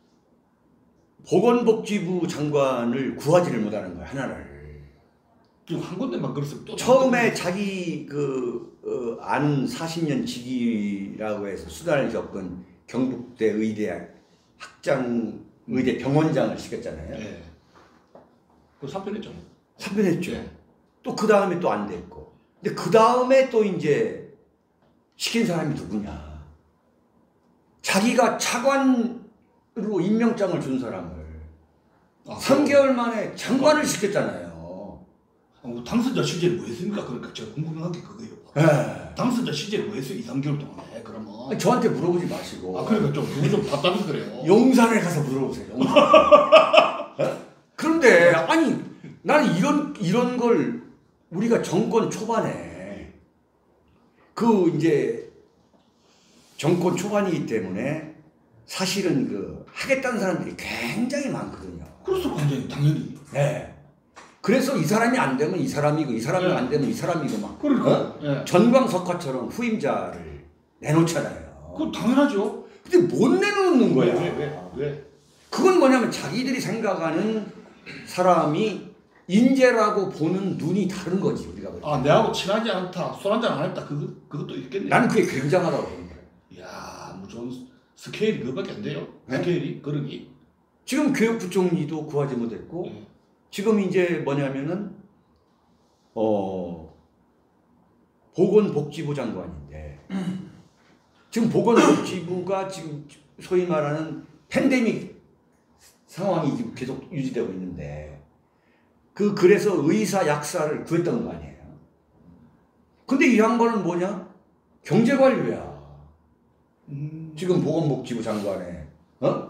보건복지부 장관을 구하지를 못하는 거야 하나를. 지금 한 군데만 그랬으면 또 처음에 자기 그 어, 아는 사십 년 직위라고 해서 수단을 겪은 경북대 의대 학장 의대 병원장을 시켰잖아요. 예. 그 사표냈죠. 사표냈죠. 예. 또 그 다음에 또 안 됐고. 근데 그 다음에 또 이제 시킨 사람이 누구냐? 자기가 차관으로 임명장을 준 사람을 아, 삼 개월 만에 장관을 시켰잖아요. 어, 당선자 시절이 뭐였습니까? 그러니까 제가 궁금한 게 그거예요. 에. 당선자 시절이 뭐였어요? 이, 삼 개월 동안에 그러면. 아니, 저한테 물어보지 마시고. 아 그러니까 좀 누구 좀 답답해서 그래요. 용산에 가서 물어보세요. 용산. 에? 그런데 아니 나는 이런 이런 걸 우리가 정권 초반에 그 이제 정권 초반이기 때문에 사실은 그 하겠다는 사람들이 굉장히 많거든요. 그렇죠, 완전히 당연히. 네. 그래서 이 사람이 안 되면 이 사람이고 이 사람이 네. 안 되면 이 사람이고 막 그러니까. 어? 예. 전광석화처럼 후임자를 내놓잖아요. 그 당연하죠. 근데 못 내놓는 거야. 왜, 왜, 왜? 그건 뭐냐면 자기들이 생각하는 사람이 인재라고 보는 눈이 다른 거지 우리가 볼 때. 아 내하고 친하지 않다, 술 한잔 안 했다. 그 그것도 있겠네. 나는 그게 굉장하다고 보는 거야. 이야, 무슨 스케일이 그거밖에 안 돼요. 네? 스케일이 그러기. 지금 교육부총리도 구하지 못했고 예. 지금 이제 뭐냐면은 어 보건복지부 장관인데 지금 보건복지부가 지금 소위 말하는 팬데믹 상황이 지금 계속 유지되고 있는데 그 그래서 의사 약사를 구했던 거 아니에요. 근데 이 양반은 뭐냐? 경제관료야. 음. 지금 보건복지부 장관에 어?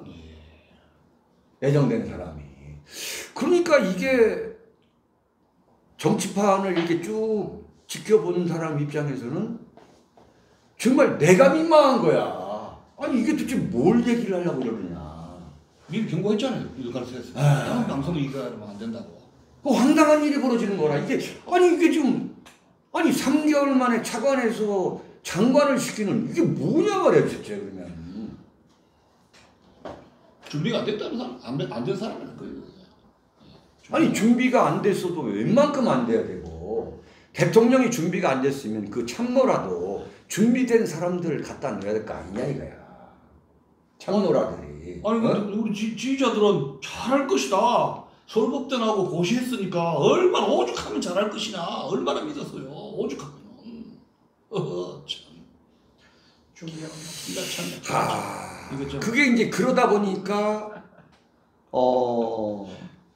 예정된 사람이. 그러니까 이게 정치판을 이렇게 쭉 지켜보는 사람 입장에서는 정말 내가 민망한 거야. 아니 이게 도대체 뭘 얘기를 하려고 그러느냐. 미리 경고했잖아요. 일가에서 아. 다음 방송 이거 하면 안 된다고. 그 황당한 일이 벌어지는 거라. 이게 아니 이게 지금 아니 삼 개월 만에 차관에서 장관을 시키는 이게 뭐냐 말이야 진짜. 그러면 준비가 안 됐다는 사람, 안 된 사람은 거예요. 아니 준비가 안 됐어도 웬만큼 안 돼야 되고 대통령이 준비가 안 됐으면 그 참모라도 준비된 사람들을 갖다 넣어야 될 거 아니냐 이거야. 참모라들이. 아니 근데 어? 우리 지, 지지자들은 잘할 것이다. 서울법대나고 고시했으니까 얼마나 오죽하면 잘할 것이냐. 얼마나 믿었어요. 오죽하면. 어허 참. 준비하고 이거 참. 아, 이거 좀. 그게 이제 그러다 보니까 어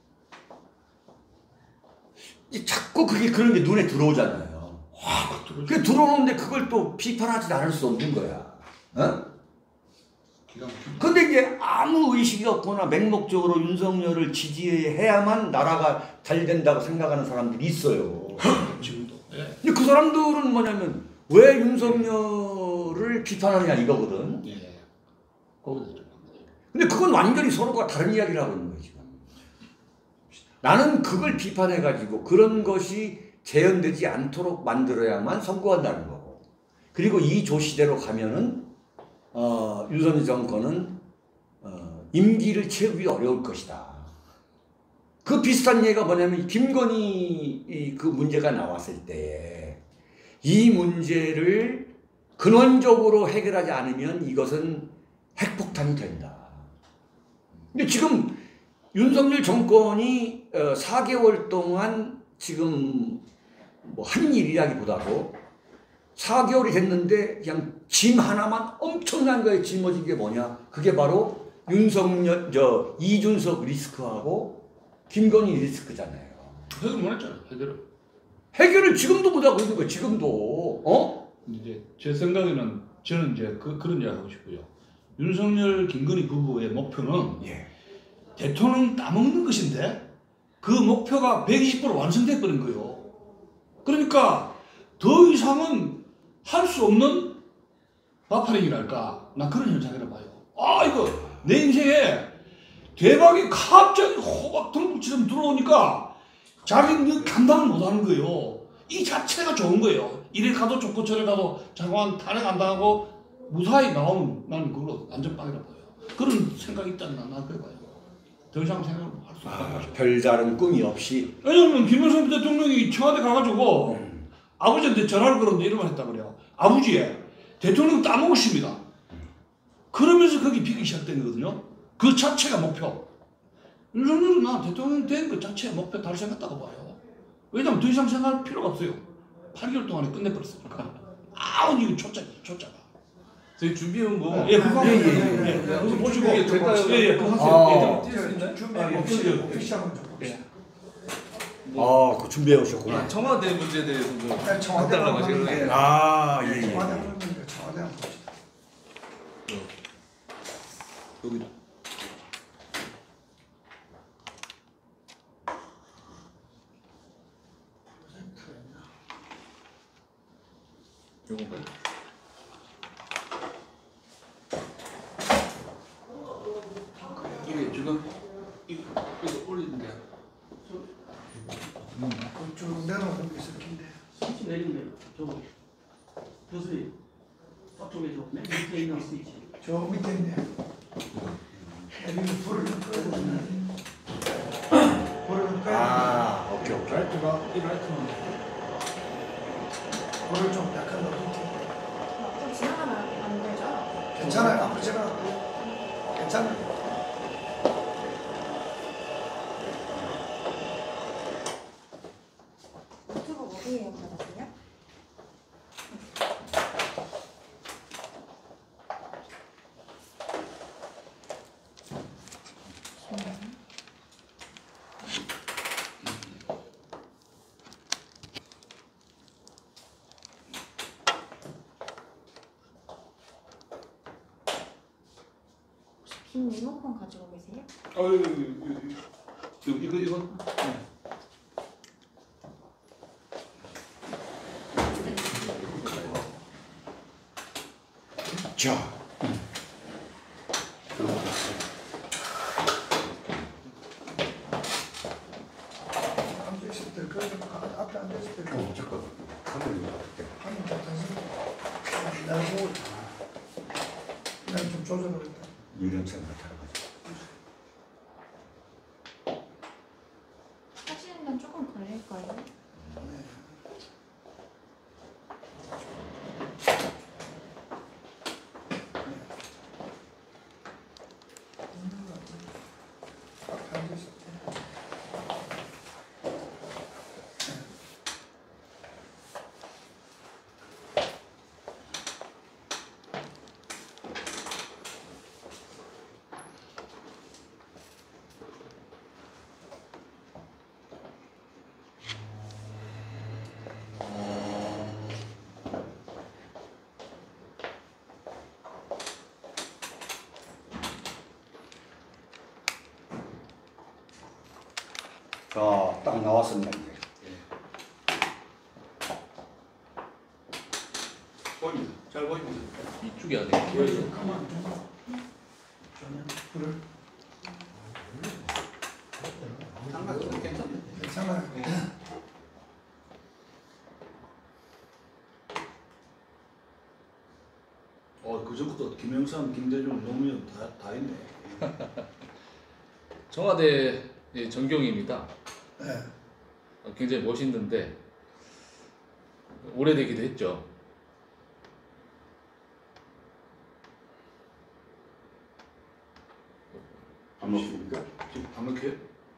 이제 자꾸 그게 그런 게 눈에 들어오잖아요. 확 들어오죠. 그게 들어오는데 그걸 또 비판하지 않을 수 없는 거야. 어? 기가 막힙니다. 근데 이제 아무 의식이 없거나 맹목적으로 윤석열을 지지해야만 나라가 잘 된다고 생각하는 사람들이 있어요. 지금도. 예. 근데 그 사람들은 뭐냐면 왜 윤석열을 비판하느냐 이거거든. 예. 거기서 좀. 근데 그건 완전히 서로가 다른 이야기를 하고 있는 거예요 지금. 나는 그걸 비판해가지고 그런 것이 재현되지 않도록 만들어야만 성공한다는 거고. 그리고 이 조시대로 가면은 어, 윤석열 정권은 어, 임기를 채우기 어려울 것이다. 그 비슷한 예가 뭐냐면 김건희 이, 그 문제가 나왔을 때 이 문제를 근원적으로 해결하지 않으면 이것은 핵폭탄이 된다. 근데 지금 윤석열 정권이 어, 사 개월 동안 지금 뭐 한 일이라기보다도 사 개월이 됐는데 그냥 짐 하나만 엄청난 거에 짊어진 게 뭐냐? 그게 바로 윤석열, 저 이준석 리스크하고 김건희 리스크잖아요. 해결 못 했잖아요. 해결을. 해결을 지금도 못하고 있는 거예요. 지금도. 어? 이제 제 생각에는 저는 이제 그, 그런 이야기 하고 싶고요. 윤석열 김건희 부부의 목표는 예. 대통령 따먹는 것인데 그 목표가 백이십 퍼센트 완성돼 버린 거예요. 그러니까 더 이상은 할 수 없는 마파링이랄까. 나 그런 현상이라 봐요. 아 이거 내 인생에 대박이 갑자기 호박 등불처럼 들어오니까 자기는 감당을 못하는 거예요. 이 자체가 좋은 거예요. 이래 가도 좋고 저래 가도 장관 탄핵 안 당하고 무사히 나오는 나는 그걸로 완전 빵이라 봐요. 그런 생각이 있다면 난 그래 봐요. 더 이상 생각을 할 수 없다는 아, 거죠. 별다른 꿈이 없이. 왜냐면 김영삼 대통령이 청와대 가가지고 음. 아버지한테 전화를 걸었는데 이런 말 했다 그래요. 아버지, 대통령 따먹으십니다. 그러면서 거기 비기 시작된 거거든요. 그 자체가 목표. 윤석열은 나 대통령 된 그 자체가 목표 달성했다고 봐요. 왜냐면 더 이상 생각할 필요가 없어요. 팔 개월 동안에 끝내버렸으니까. 아우 이거 초짜지 초짜가. 저희 준비해온 거. 예, 그거 예, 예, 한번 예, 예, 예, 그거 보시고 예, 될까요? 예, 예, 그거 하세요. 아. 예, 좀 뛸 수 있나요? 준비하고 아, 없이 예. 없이 한번 좀 봅시다. 예. 아, 그 준비해 오셨구나. 아, 청와대 문제에 대해서 좀 네, 청와대 해달라고 한번 하시는 거예요. 아, 예, 네, 예. 청와대 한번 봅시다. 청와대 한번 봅시다. 여기다. 요건가요? 이게 지금 이거 이거 올리는데 쭉 내려오는 게 있을 텐데. 스위치 내리면 저거 교수님 저쪽에 저 맨 밑에 있는 스위치 저 밑에 있네. 여기 불을 좀 끄야 되네. 불을 좀 끄야 아, 오케이, 돼. 오케이. 라이트가 이 라이트는 불을 좀 약간 넣어줄게. 좀 지나가면 안 되죠? 괜찮아요. 앞으로 제가 괜찮아요. 유튜브 어디에 받았어요? 긴 리모컨 가지고 계세요? 어, 이거, 이거, 이거, 이거. 네. 자. 앉아있을 때 그 앞에 앉아있을 때 어, 잠깐. 한번 이거 할게. 하면 좋다서 내고 내가 좀 조절을 했다. 유령선 나타나가지고. 하시는 건 조금 걸릴 거예요. 앞에 앉아있을 때 자, 딱 나왔습니다. 이제. 보입니다. 잘 보입니다. 이쪽이 아니에요. 가만 전혀 불을 상관없어요. 괜찮아요. 괜찮아요. 어, 그전부터 김영삼, 김대중, 노무현 다, 다 있네. 청와대 예, 전경입니다. 네. 어, 굉장히 멋있는데 오래되기도 했죠. 안 먹습니까? 지금 안 먹혀요?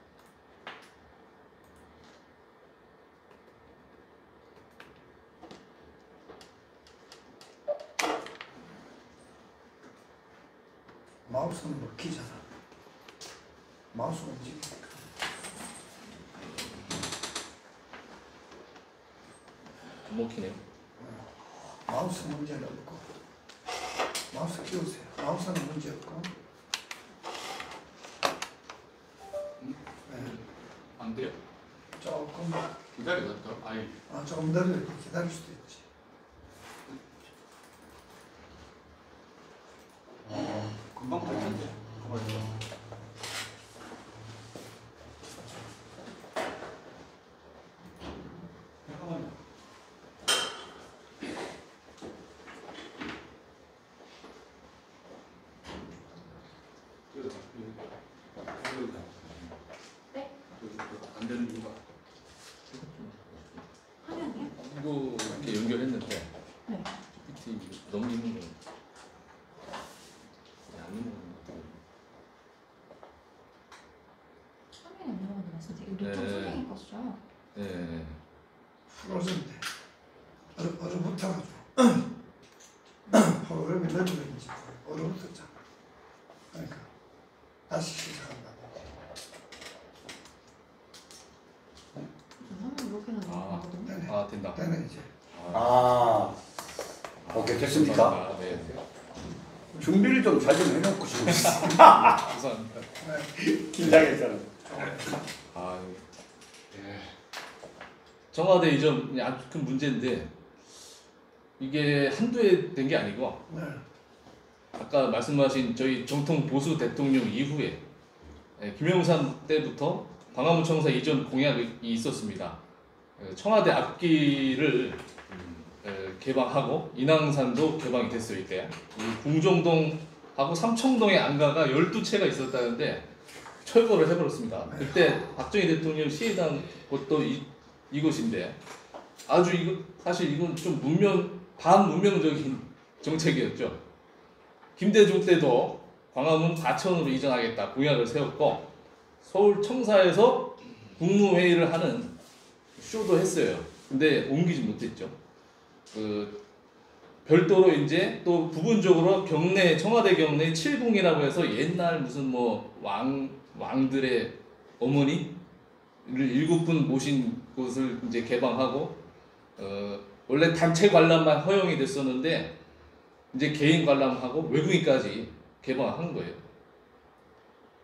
마우스는 먹히잖아. 마우스 움직이니까. 안 먹히네요. 마우스 문제는 없고 마우스 키우세요. 마우스는 문제 없고 네. 안 돼요. 조금 기다려서 더, 아니, 아, 조금 더 이렇게 기다릴 수도 있지. 금방 발전돼. 그만. 잠깐만요. 네? 안 되는 이유가 화면이요? 이거 이렇게 연결했는데 네. 피피티 넘기는 거 안 넘는 것 같아요. 화면이 없는 건데 말씀드릴게요. 이쪽 네. 선생님 거죠? 네. 풀어졌는데 얼어, 얼어붙어가지고 바로 얼음이 넓어졌는지 얼어붙었잖아. 그러니까 다시 시작한다. 화면 이렇게는 아. 안 나거든요. 되네. 아 된다. 되네 이제. 아, 오케이, 됐습니까? 아, 네. 준비를 좀 잘 좀 해놓고 싶어. 감사합니다. 긴장했잖아. 아, 예. 청와대 이전 아주 큰 문제인데 이게 한두 해 된 게 아니고 네. 아까 말씀하신 저희 정통 보수 대통령 이후에 예, 김영삼 때부터 광화문 청사 이전 공약이 있었습니다. 예, 청와대 앞길을 예, 개방하고 인왕산도 개방이 됐어요 이때. 이 궁정동하고 삼청동의 안가가 열두 채가 있었다는데 철거를 해버렸습니다. 그때 박정희 대통령 시해당 곳도 이, 이곳인데 아주 이거 사실 이건 좀 문명 반문명적인 정책이었죠. 김대중 때도 광화문 과천으로 이전하겠다 공약을 세웠고 서울 청사에서 국무회의를 하는 쇼도 했어요. 근데 옮기지 못했죠. 그 별도로 이제 또 부분적으로 경내 청와대 경내 칠궁이라고 해서 옛날 무슨 뭐 왕 왕들의 어머니를 일곱 분 모신 곳을 이제 개방하고 어 원래 단체 관람만 허용이 됐었는데 이제 개인 관람하고 외국인까지 개방한 거예요.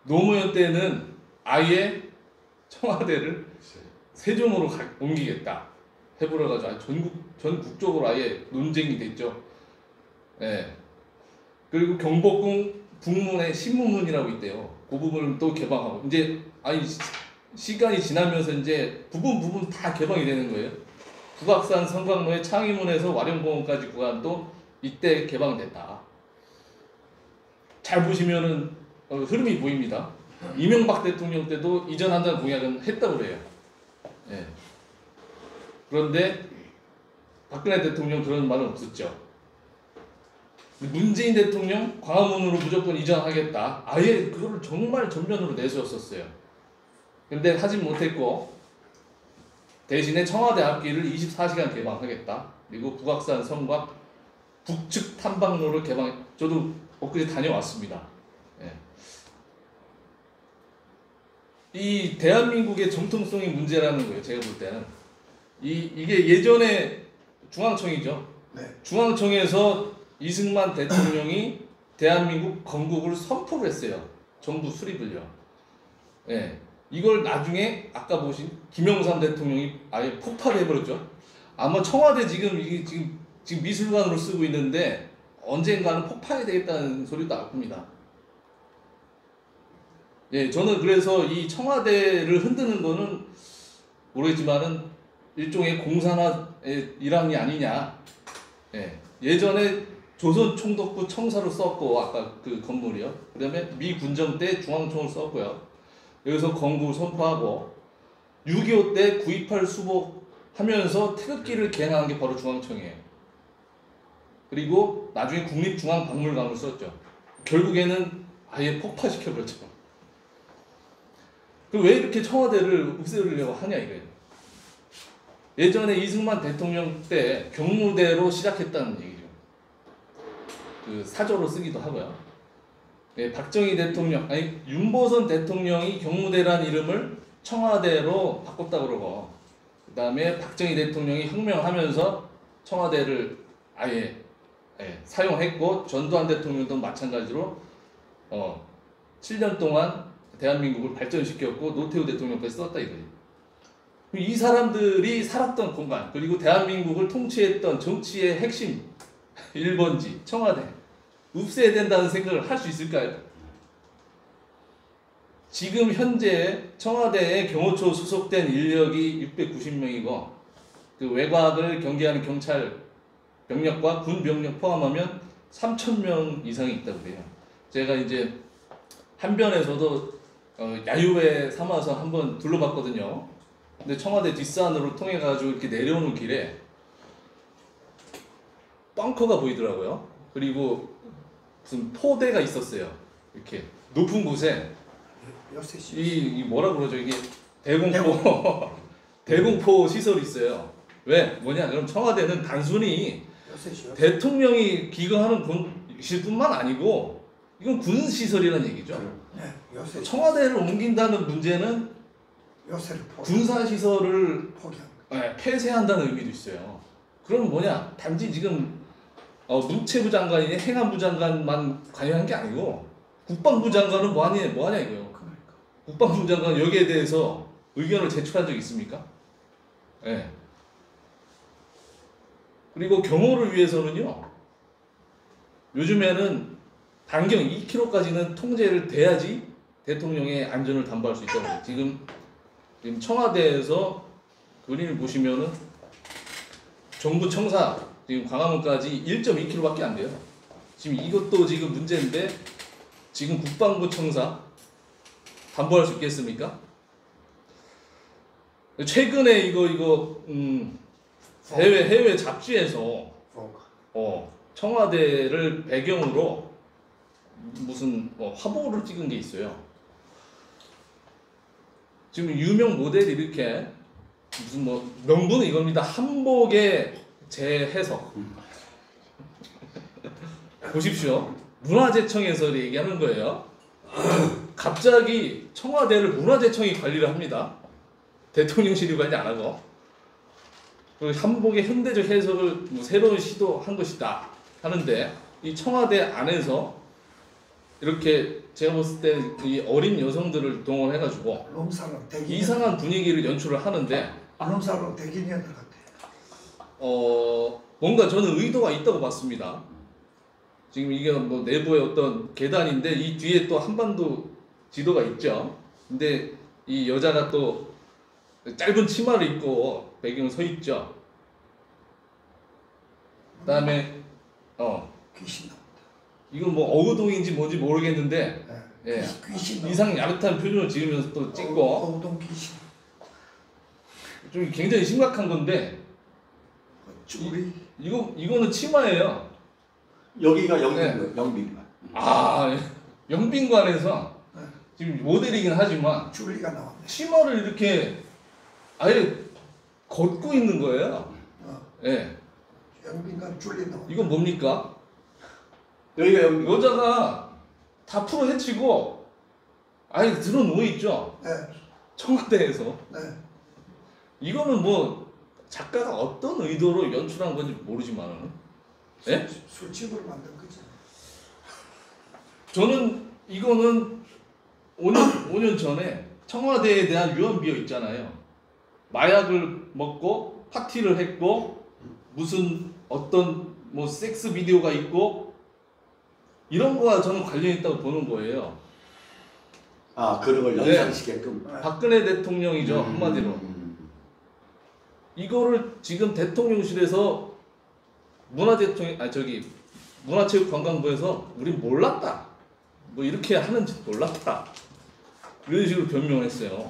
노무현 때는 아예 청와대를 세종으로 가, 옮기겠다 해버려 가지고 전국 전국적으로 아예 논쟁이 됐죠. 예. 그리고 경복궁 북문에 신문문이라고 있대요. 그 부분을 또 개방하고 이제 아니 시, 시간이 지나면서 이제 부분 부분 다 개방이 되는 거예요. 북악산 성곽로의 창의문에서 와룡공원까지 구간도 이때 개방됐다. 잘 보시면은 어, 흐름이 보입니다. 이명박 대통령 때도 이전한다는 공약은 했다고 그래요. 예. 그런데 박근혜 대통령 그런 말은 없었죠. 문재인 대통령 광화문으로 무조건 이전하겠다. 아예 그거를 정말 전면으로 내세웠었어요. 근데 하진 못했고 대신에 청와대 앞길을 이십사 시간 개방하겠다. 그리고 북악산 성곽 북측 탐방로를 개방. 저도 엊그제 다녀왔습니다. 예. 이 대한민국의 정통성이 문제라는 거예요. 제가 볼 때는 이 이게 예전에 중앙청이죠. 네. 중앙청에서 이승만 대통령이 대한민국 건국을 선포를 했어요. 정부 수립을요. 예. 이걸 나중에 아까 보신 김영삼 대통령이 아예 폭발해버렸죠. 아마 청와대 지금 이게 지금 지금 미술관으로 쓰고 있는데 언젠가는 폭파해야 되겠다는 소리도 나올 겁니다. 예, 저는 그래서 이 청와대를 흔드는 거는 모르겠지만은 일종의 공산화의 일환이 아니냐. 예, 예전에 조선 총독부 청사로 썼고 아까 그 건물이요. 그다음에 미 군정 때 중앙청을 썼고요. 여기서 건국 선포하고 육이오 때 구이팔 수복하면서 태극기를 개항한 게 바로 중앙청이에요. 그리고 나중에 국립중앙박물관을 썼죠. 결국에는 아예 폭파시켜버렸죠. 그 왜 이렇게 청와대를 없애려고 하냐 이거예요. 예전에 이승만 대통령 때 경무대로 시작했다는 얘기죠. 그 사조로 쓰기도 하고요. 네, 박정희 대통령, 아니 윤보선 대통령이 경무대라는 이름을 청와대로 바꿨다 그러고, 그 다음에 박정희 대통령이 혁명하면서 청와대를 아예 예, 사용했고, 전두환 대통령도 마찬가지로 어, 칠 년 동안 대한민국을 발전시켰고 노태우 대통령까지 썼다 이거지. 이 사람들이 살았던 공간, 그리고 대한민국을 통치했던 정치의 핵심 일 번지 청와대 없애야 된다는 생각을 할 수 있을까요? 지금 현재 청와대에 경호처 수속된 인력이 육백구십 명이고 그 외곽을 경계하는 경찰 병력과 군 병력 포함하면 삼천 명 이상이 있다고 그래요. 제가 이제 한변에서도 어, 야유회 삼아서 한번 둘러봤거든요. 근데 청와대 뒷산으로 통해 가지고 이렇게 내려오는 길에 벙커가 보이더라고요. 그리고 무슨 포대가 있었어요. 이렇게 높은 곳에 이, 이 뭐라 그러죠? 이게 대공포 대공포 시설이 있어요. 왜? 뭐냐? 그럼 청와대는 단순히 대통령이 기거하는 군실뿐만 아니고 이건 군 시설이라는 얘기죠. 네, 요새 청와대를 옮긴다는 문제는 요새를 포기, 군사 시설을 포기한 네, 폐쇄한다는 의미도 있어요. 그럼 뭐냐? 단지 지금 어, 문체부 장관이 행안부 장관만 관여한 게 아니고 국방부 장관은 뭐하냐 뭐하냐 이거요. 그러니까. 국방부 장관 여기에 대해서 의견을 제출한 적이 있습니까? 예. 네. 그리고 경호를 위해서는요. 요즘에는 반경 이 킬로미터까지는 통제를 돼야지 대통령의 안전을 담보할 수 있다고 해요. 지금 지금 청와대에서 그림을 보시면은 정부 청사 지금 광화문까지 일 점 이 킬로미터밖에 안 돼요. 지금 이것도 지금 문제인데 지금 국방부 청사 담보할 수 있겠습니까? 최근에 이거 이거 음 해외 해외 잡지에서 어 청와대를 배경으로 무슨 뭐 화보를 찍은 게 있어요. 지금 유명 모델이 이렇게 무슨 뭐 명분은 이겁니다. 한복의 재해석. 보십시오. 문화재청에서 얘기하는 거예요. 갑자기 청와대를 문화재청이 관리를 합니다. 대통령실이 관리 안 하고. 그리고 한복의 현대적 해석을 뭐 새로운 시도한 것이다 하는데 이 청와대 안에서 이렇게 제가 봤을 때 이 어린 여성들을 동원해가지고 롬사롱 대기년. 이상한 분위기를 연출을 하는데 롬사롱 대기년들 같아. 어 뭔가 저는 의도가 있다고 봤습니다. 지금 이게 뭐 내부의 어떤 계단인데 이 뒤에 또 한반도 지도가 있죠. 근데 이 여자가 또 짧은 치마를 입고 배경에 서 있죠. 그다음에 어 귀신 나온다. 이건 뭐 어우동인지 뭔지 모르겠는데 예. 예. 귀신 나온다. 이상 야릇한 표정을 지으면서 또 찍고 어우동 귀신. 좀 굉장히 심각한 건데 쭈리. 이거 이거는 치마예요. 여기가 네. 영빈 영빈관. 아 영빈관에서 네. 지금 모델이긴 하지만 쭈리가 나왔네. 치마를 이렇게 아예 걷고 있는 거예요. 어. 예. 영빈관 쭈리 나온다. 이건 뭡니까? 여기가 영빈. 여자가 다 풀어 헤치고 아예 들어 누워 있죠. 네. 청와대에서. 네. 이거는 뭐 작가가 어떤 의도로 연출한 건지 모르지만, 예? 술집으로 만든 거지. 저는 이거는 오 년 오 년 전에 청와대에 대한 유언비어 있잖아요. 마약을 먹고 파티를 했고 무슨 어떤 뭐 섹스 비디오가 있고 이런 거와 저는 관련이 있다고 보는 거예요. 아 그런 걸 네. 연상시게끔. 박근혜 대통령이죠. 음. 한마디로. 이거를 지금 대통령실에서 문화대통령 아 저기 문화체육관광부에서 우린 몰랐다. 뭐 이렇게 하는지 몰랐다. 이런 식으로 변명했어요.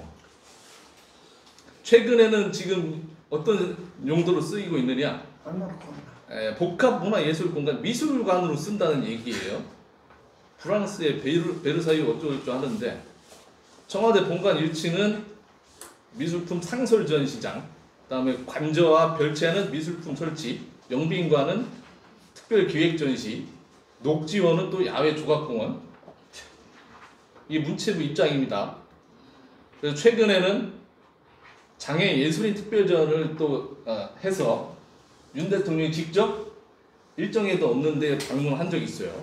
최근에는 지금 어떤 용도로 쓰이고 있느냐? 얼마나 고맙나. 에, 복합문화예술공간 미술관으로 쓴다는 얘기예요. 프랑스의 베르, 베르사유 어쩌고저쩌고 하는데 청와대 본관 일 층은 미술품 상설 전시장, 그다음에 관저와 별채는 미술품 설치, 영빈관은 특별 기획 전시, 녹지원은 또 야외 조각공원. 이게 문체부 입장입니다. 그래서 최근에는 장애 예술인 특별전을 또 어, 해서 윤 대통령이 직접 일정에도 없는데 방문한 적이 있어요.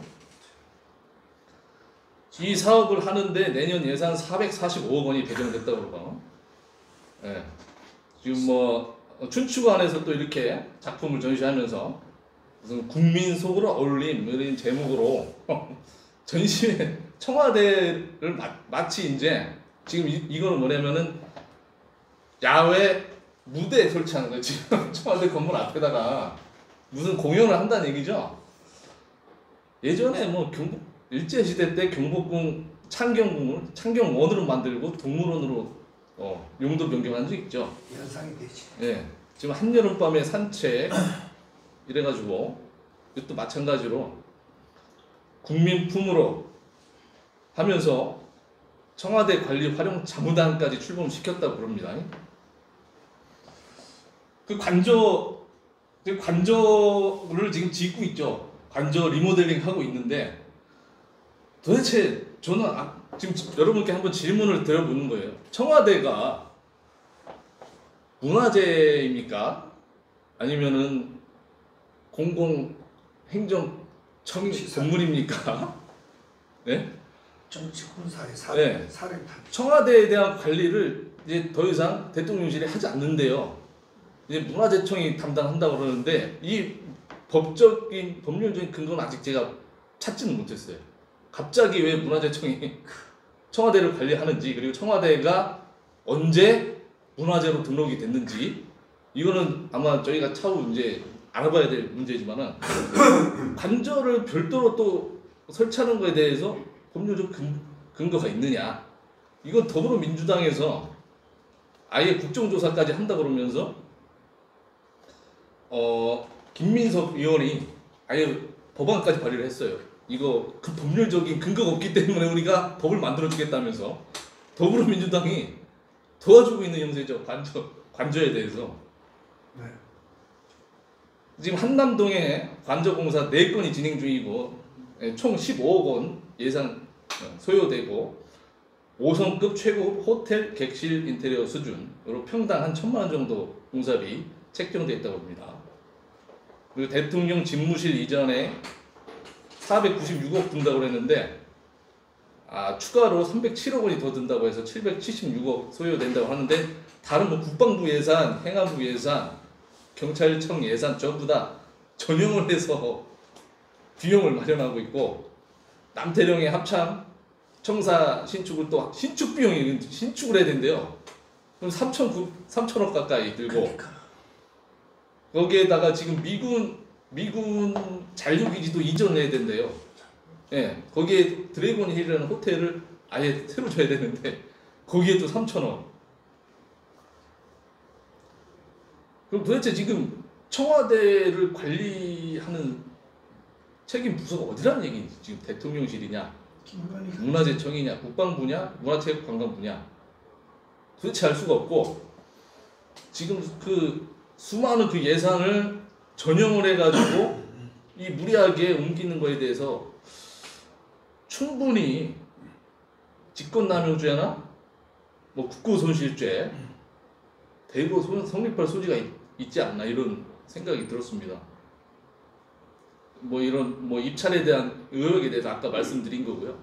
이 사업을 하는데 내년 예산 사백사십오억 원이 배정됐다고 그러고, 예. 지금 뭐 춘추관에서 또 이렇게 작품을 전시하면서 무슨 국민 속으로 어울림 이런 제목으로 전시회 청와대를 마, 마치 이제 지금 이, 이거는 뭐냐면은 야외 무대 설치하는 거예요. 지금 청와대 건물 앞에다가 무슨 공연을 한다는 얘기죠. 예전에 뭐 경복 일제 시대 때 경복궁 창경궁을 창경원으로 만들고 동물원으로 어, 용도 변경한 적 있죠. 연상이 되지. 예. 지금 한여름밤의 산책 이래가지고 이것도 마찬가지로 국민품으로 하면서 청와대 관리 활용 자무단까지 출범시켰다고 그럽니다. 그 관저 그 관저를 지금 짓고 있죠. 관저 리모델링 하고 있는데 도대체 저는 아, 지금 여러분께 한번 질문을 드려보는 거예요. 청와대가 문화재입니까? 아니면은 공공행정청 건물입니까? 네? 정치 군사의 네. 사례 사례다. 청와대에 대한 관리를 이제 더 이상 대통령실이 하지 않는데요. 이제 문화재청이 담당한다고 그러는데 이 법적인 법률적인 근거는 아직 제가 찾지는 못했어요. 갑자기 왜 문화재청이 청와대를 관리하는지, 그리고 청와대가 언제 문화재로 등록이 됐는지, 이거는 아마 저희가 차후 이제 알아봐야 될 문제지만은 관저를 별도로 또 설치하는 거에 대해서 법률적 근, 근거가 있느냐? 이건 더불어민주당에서 아예 국정조사까지 한다 그러면서 어 김민석 의원이 아예 법안까지 발의를 했어요. 이거 그 법률적인 근거가 없기 때문에 우리가 법을 만들어주겠다면서 더불어민주당이 도와주고 있는 형세죠. 관저 관저에 대해서. 네. 지금 한남동에 관저공사 네 건이 진행 중이고 총 십오억 원 예산 소요되고 오 성급 최고급 호텔 객실 인테리어 수준으로 평당 한 천만 원 정도 공사비 책정되어 있다고 합니다. 그리고 대통령 집무실 이전에 사백구십육억 든다고 그랬는데 아, 추가로 삼백칠억 원이 더 든다고 해서 칠백칠십육억 소요된다고 하는데 다른 뭐 국방부 예산, 행안부 예산, 경찰청 예산 전부 다 전용을 해서 비용을 마련하고 있고 남태령의 합참 청사 신축을 또 신축 비용이 신축을 해야 된대요. 그럼 삼천억 가까이 들고 그러니까. 거기에다가 지금 미군 미군 잔류기지도 이전해야 된대요. 예, 거기에 드래곤 힐이라는 호텔을 아예 새로 줘야 되는데 거기에도 삼천억. 그럼 도대체 지금 청와대를 관리하는 책임 부서가 어디라는 얘기인지 지금 대통령실이냐, 김건희가 문화재청이냐, 국방부냐, 문화체육관광부냐 도대체 알 수가 없고 지금 그 수많은 그 예산을 전용을 해가지고 이 무리하게 옮기는 거에 대해서 충분히 직권남용죄나 뭐 국고손실죄 대거 성립할 소지가 있, 있지 않나 이런 생각이 들었습니다. 뭐 이런 뭐 입찰에 대한 의혹에 대해서 아까 말씀드린 거고요.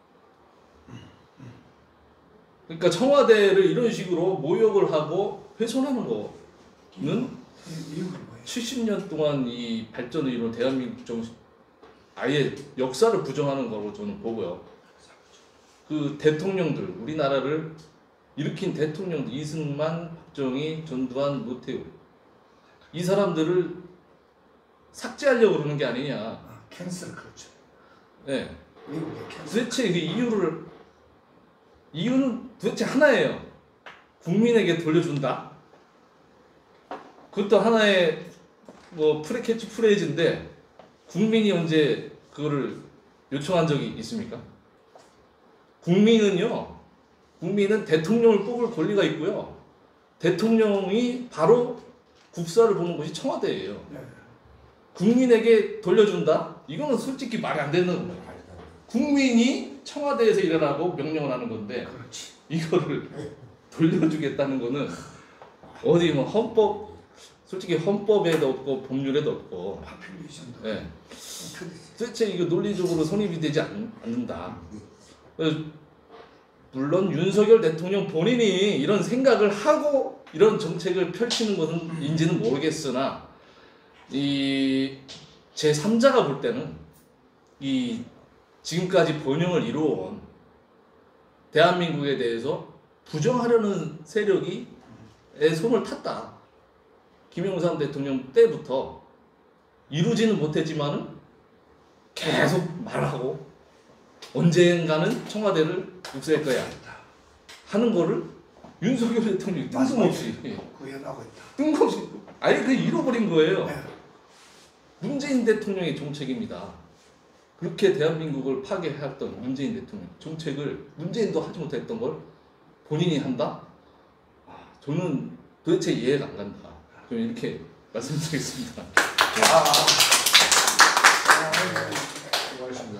그러니까 청와대를 이런 식으로 모욕을 하고 훼손하는 거는 이유가 뭐예요? 칠십 년 동안 이 발전을 이룬 대한민국 정신 아예 역사를 부정하는 거로 저는 보고요. 그 대통령들 우리나라를 일으킨 대통령들 이승만, 박정희, 전두환, 노태우 이 사람들을 삭제하려고 그러는 게 아니냐. 아, 캔슬 그렇죠. 네. 미국의 캔슬. 도대체 그 이유를 이유는 도대체 하나예요. 국민에게 돌려준다. 그것도 하나의 뭐 프레 캐치 프레이즈인데 국민이 언제 그거를 요청한 적이 있습니까? 국민은요. 국민은 대통령을 뽑을 권리가 있고요. 대통령이 바로 국사를 보는 곳이 청와대예요. 네. 국민에게 돌려준다? 이거는 솔직히 말이 안 되는 거예요. 국민이 청와대에서 일하라고 명령을 하는 건데 그렇지. 이거를 돌려주겠다는 거는 어디 뭐 헌법 솔직히 헌법에도 없고 법률에도 없고 파퓰리즘도. 네. 그렇지. 도대체 이거 논리적으로 성립이 되지 않, 않는다. 그래서 물론 윤석열 대통령 본인이 이런 생각을 하고 이런 정책을 펼치는 것은 인지는 모르겠으나 이 제삼자가 볼 때는 이 지금까지 번영을 이루어온 대한민국에 대해서 부정하려는 세력이 에 손을 탔다. 김영삼 대통령 때부터 이루지는 못했지만은 계속 말하고 언젠가는 청와대를 육수할 거야 하는 거를 윤석열 대통령이 뜬금없이 구현하고 있다. 뜬금없이 아예 그 잃어버린 거예요. 네. 문재인 대통령의 정책입니다. 그렇게 대한민국을 파괴해왔던 문재인 대통령 정책을 문재인도 하지 못했던 걸 본인이 한다? 아, 저는 도대체 이해가 안 간다. 좀 이렇게 말씀드리겠습니다. 아, 수고하셨습니다.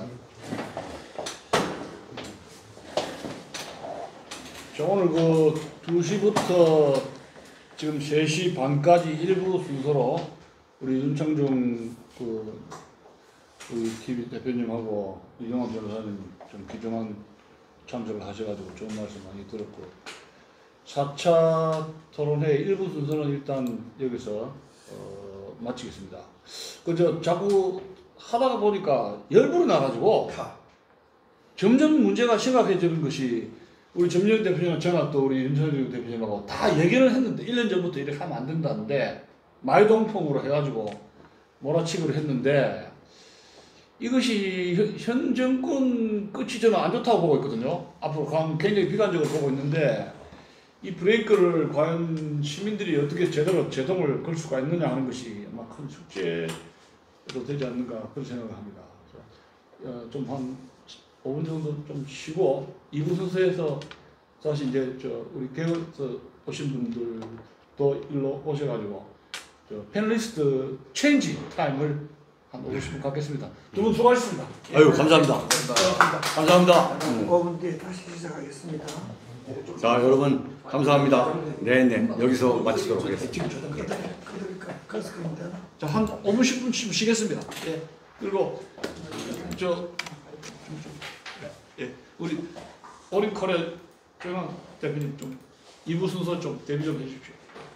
자, 오늘 그 두 시부터 지금 세 시 반까지 일부 순서로 우리 윤창중 그 우리 티비 대표님하고 이경환 변호사님 좀 귀중한 참석을 하셔가지고 좋은 말씀 많이 들었고 사 차 토론회 일부 순서는 일단 여기서 어, 마치겠습니다. 그저 자꾸 하다가 보니까 열불이 나가지고 다. 점점 문제가 심각해지는 것이 우리 점령 대표님과 저나 또 우리 윤석열 대표님하고 다 얘기를 했는데 일 년 전부터 이렇게 하면 안 된다는데 말동풍으로 해가지고 몰아치기를 했는데 이것이 현, 현 정권 끝이 저는 안 좋다고 보고 있거든요. 앞으로 가면 굉장히 비관적으로 보고 있는데 이 브레이크를 과연 시민들이 어떻게 제대로 제동을 걸 수가 있느냐 하는 것이 아마 큰 숙제로 되지 않는가 그런 생각을 합니다. 어, 좀 한 오 분 정도 좀 쉬고 이 부 순서에서 사실 이제 저 우리 개업에서 오신 분들도 일로 오셔가지고 저 패널리스트 체인지 타임을 한 오십 분 갖겠습니다. 두 분 수고하셨습니다. 아유 감사합니다. 고맙습니다. 감사합니다. 오 분 뒤에 다시 시작하겠습니다. 자 여러분 감사합니다. 네네 여기서 마치도록 하겠습니다. 그러니까 그래서 그러면 되나? 자, 한 오 분 십 분 쉬겠습니다. 예. 그리고 저 예, 우리 오리콜의 정강 대표님 좀 이 부 순서 좀 대비 좀 해주십시오.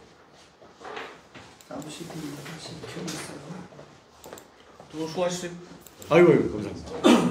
잠시 뒤에 다시 켜겠어요. 또 수고하셨어요. 아이고, 아이고 감사합니다.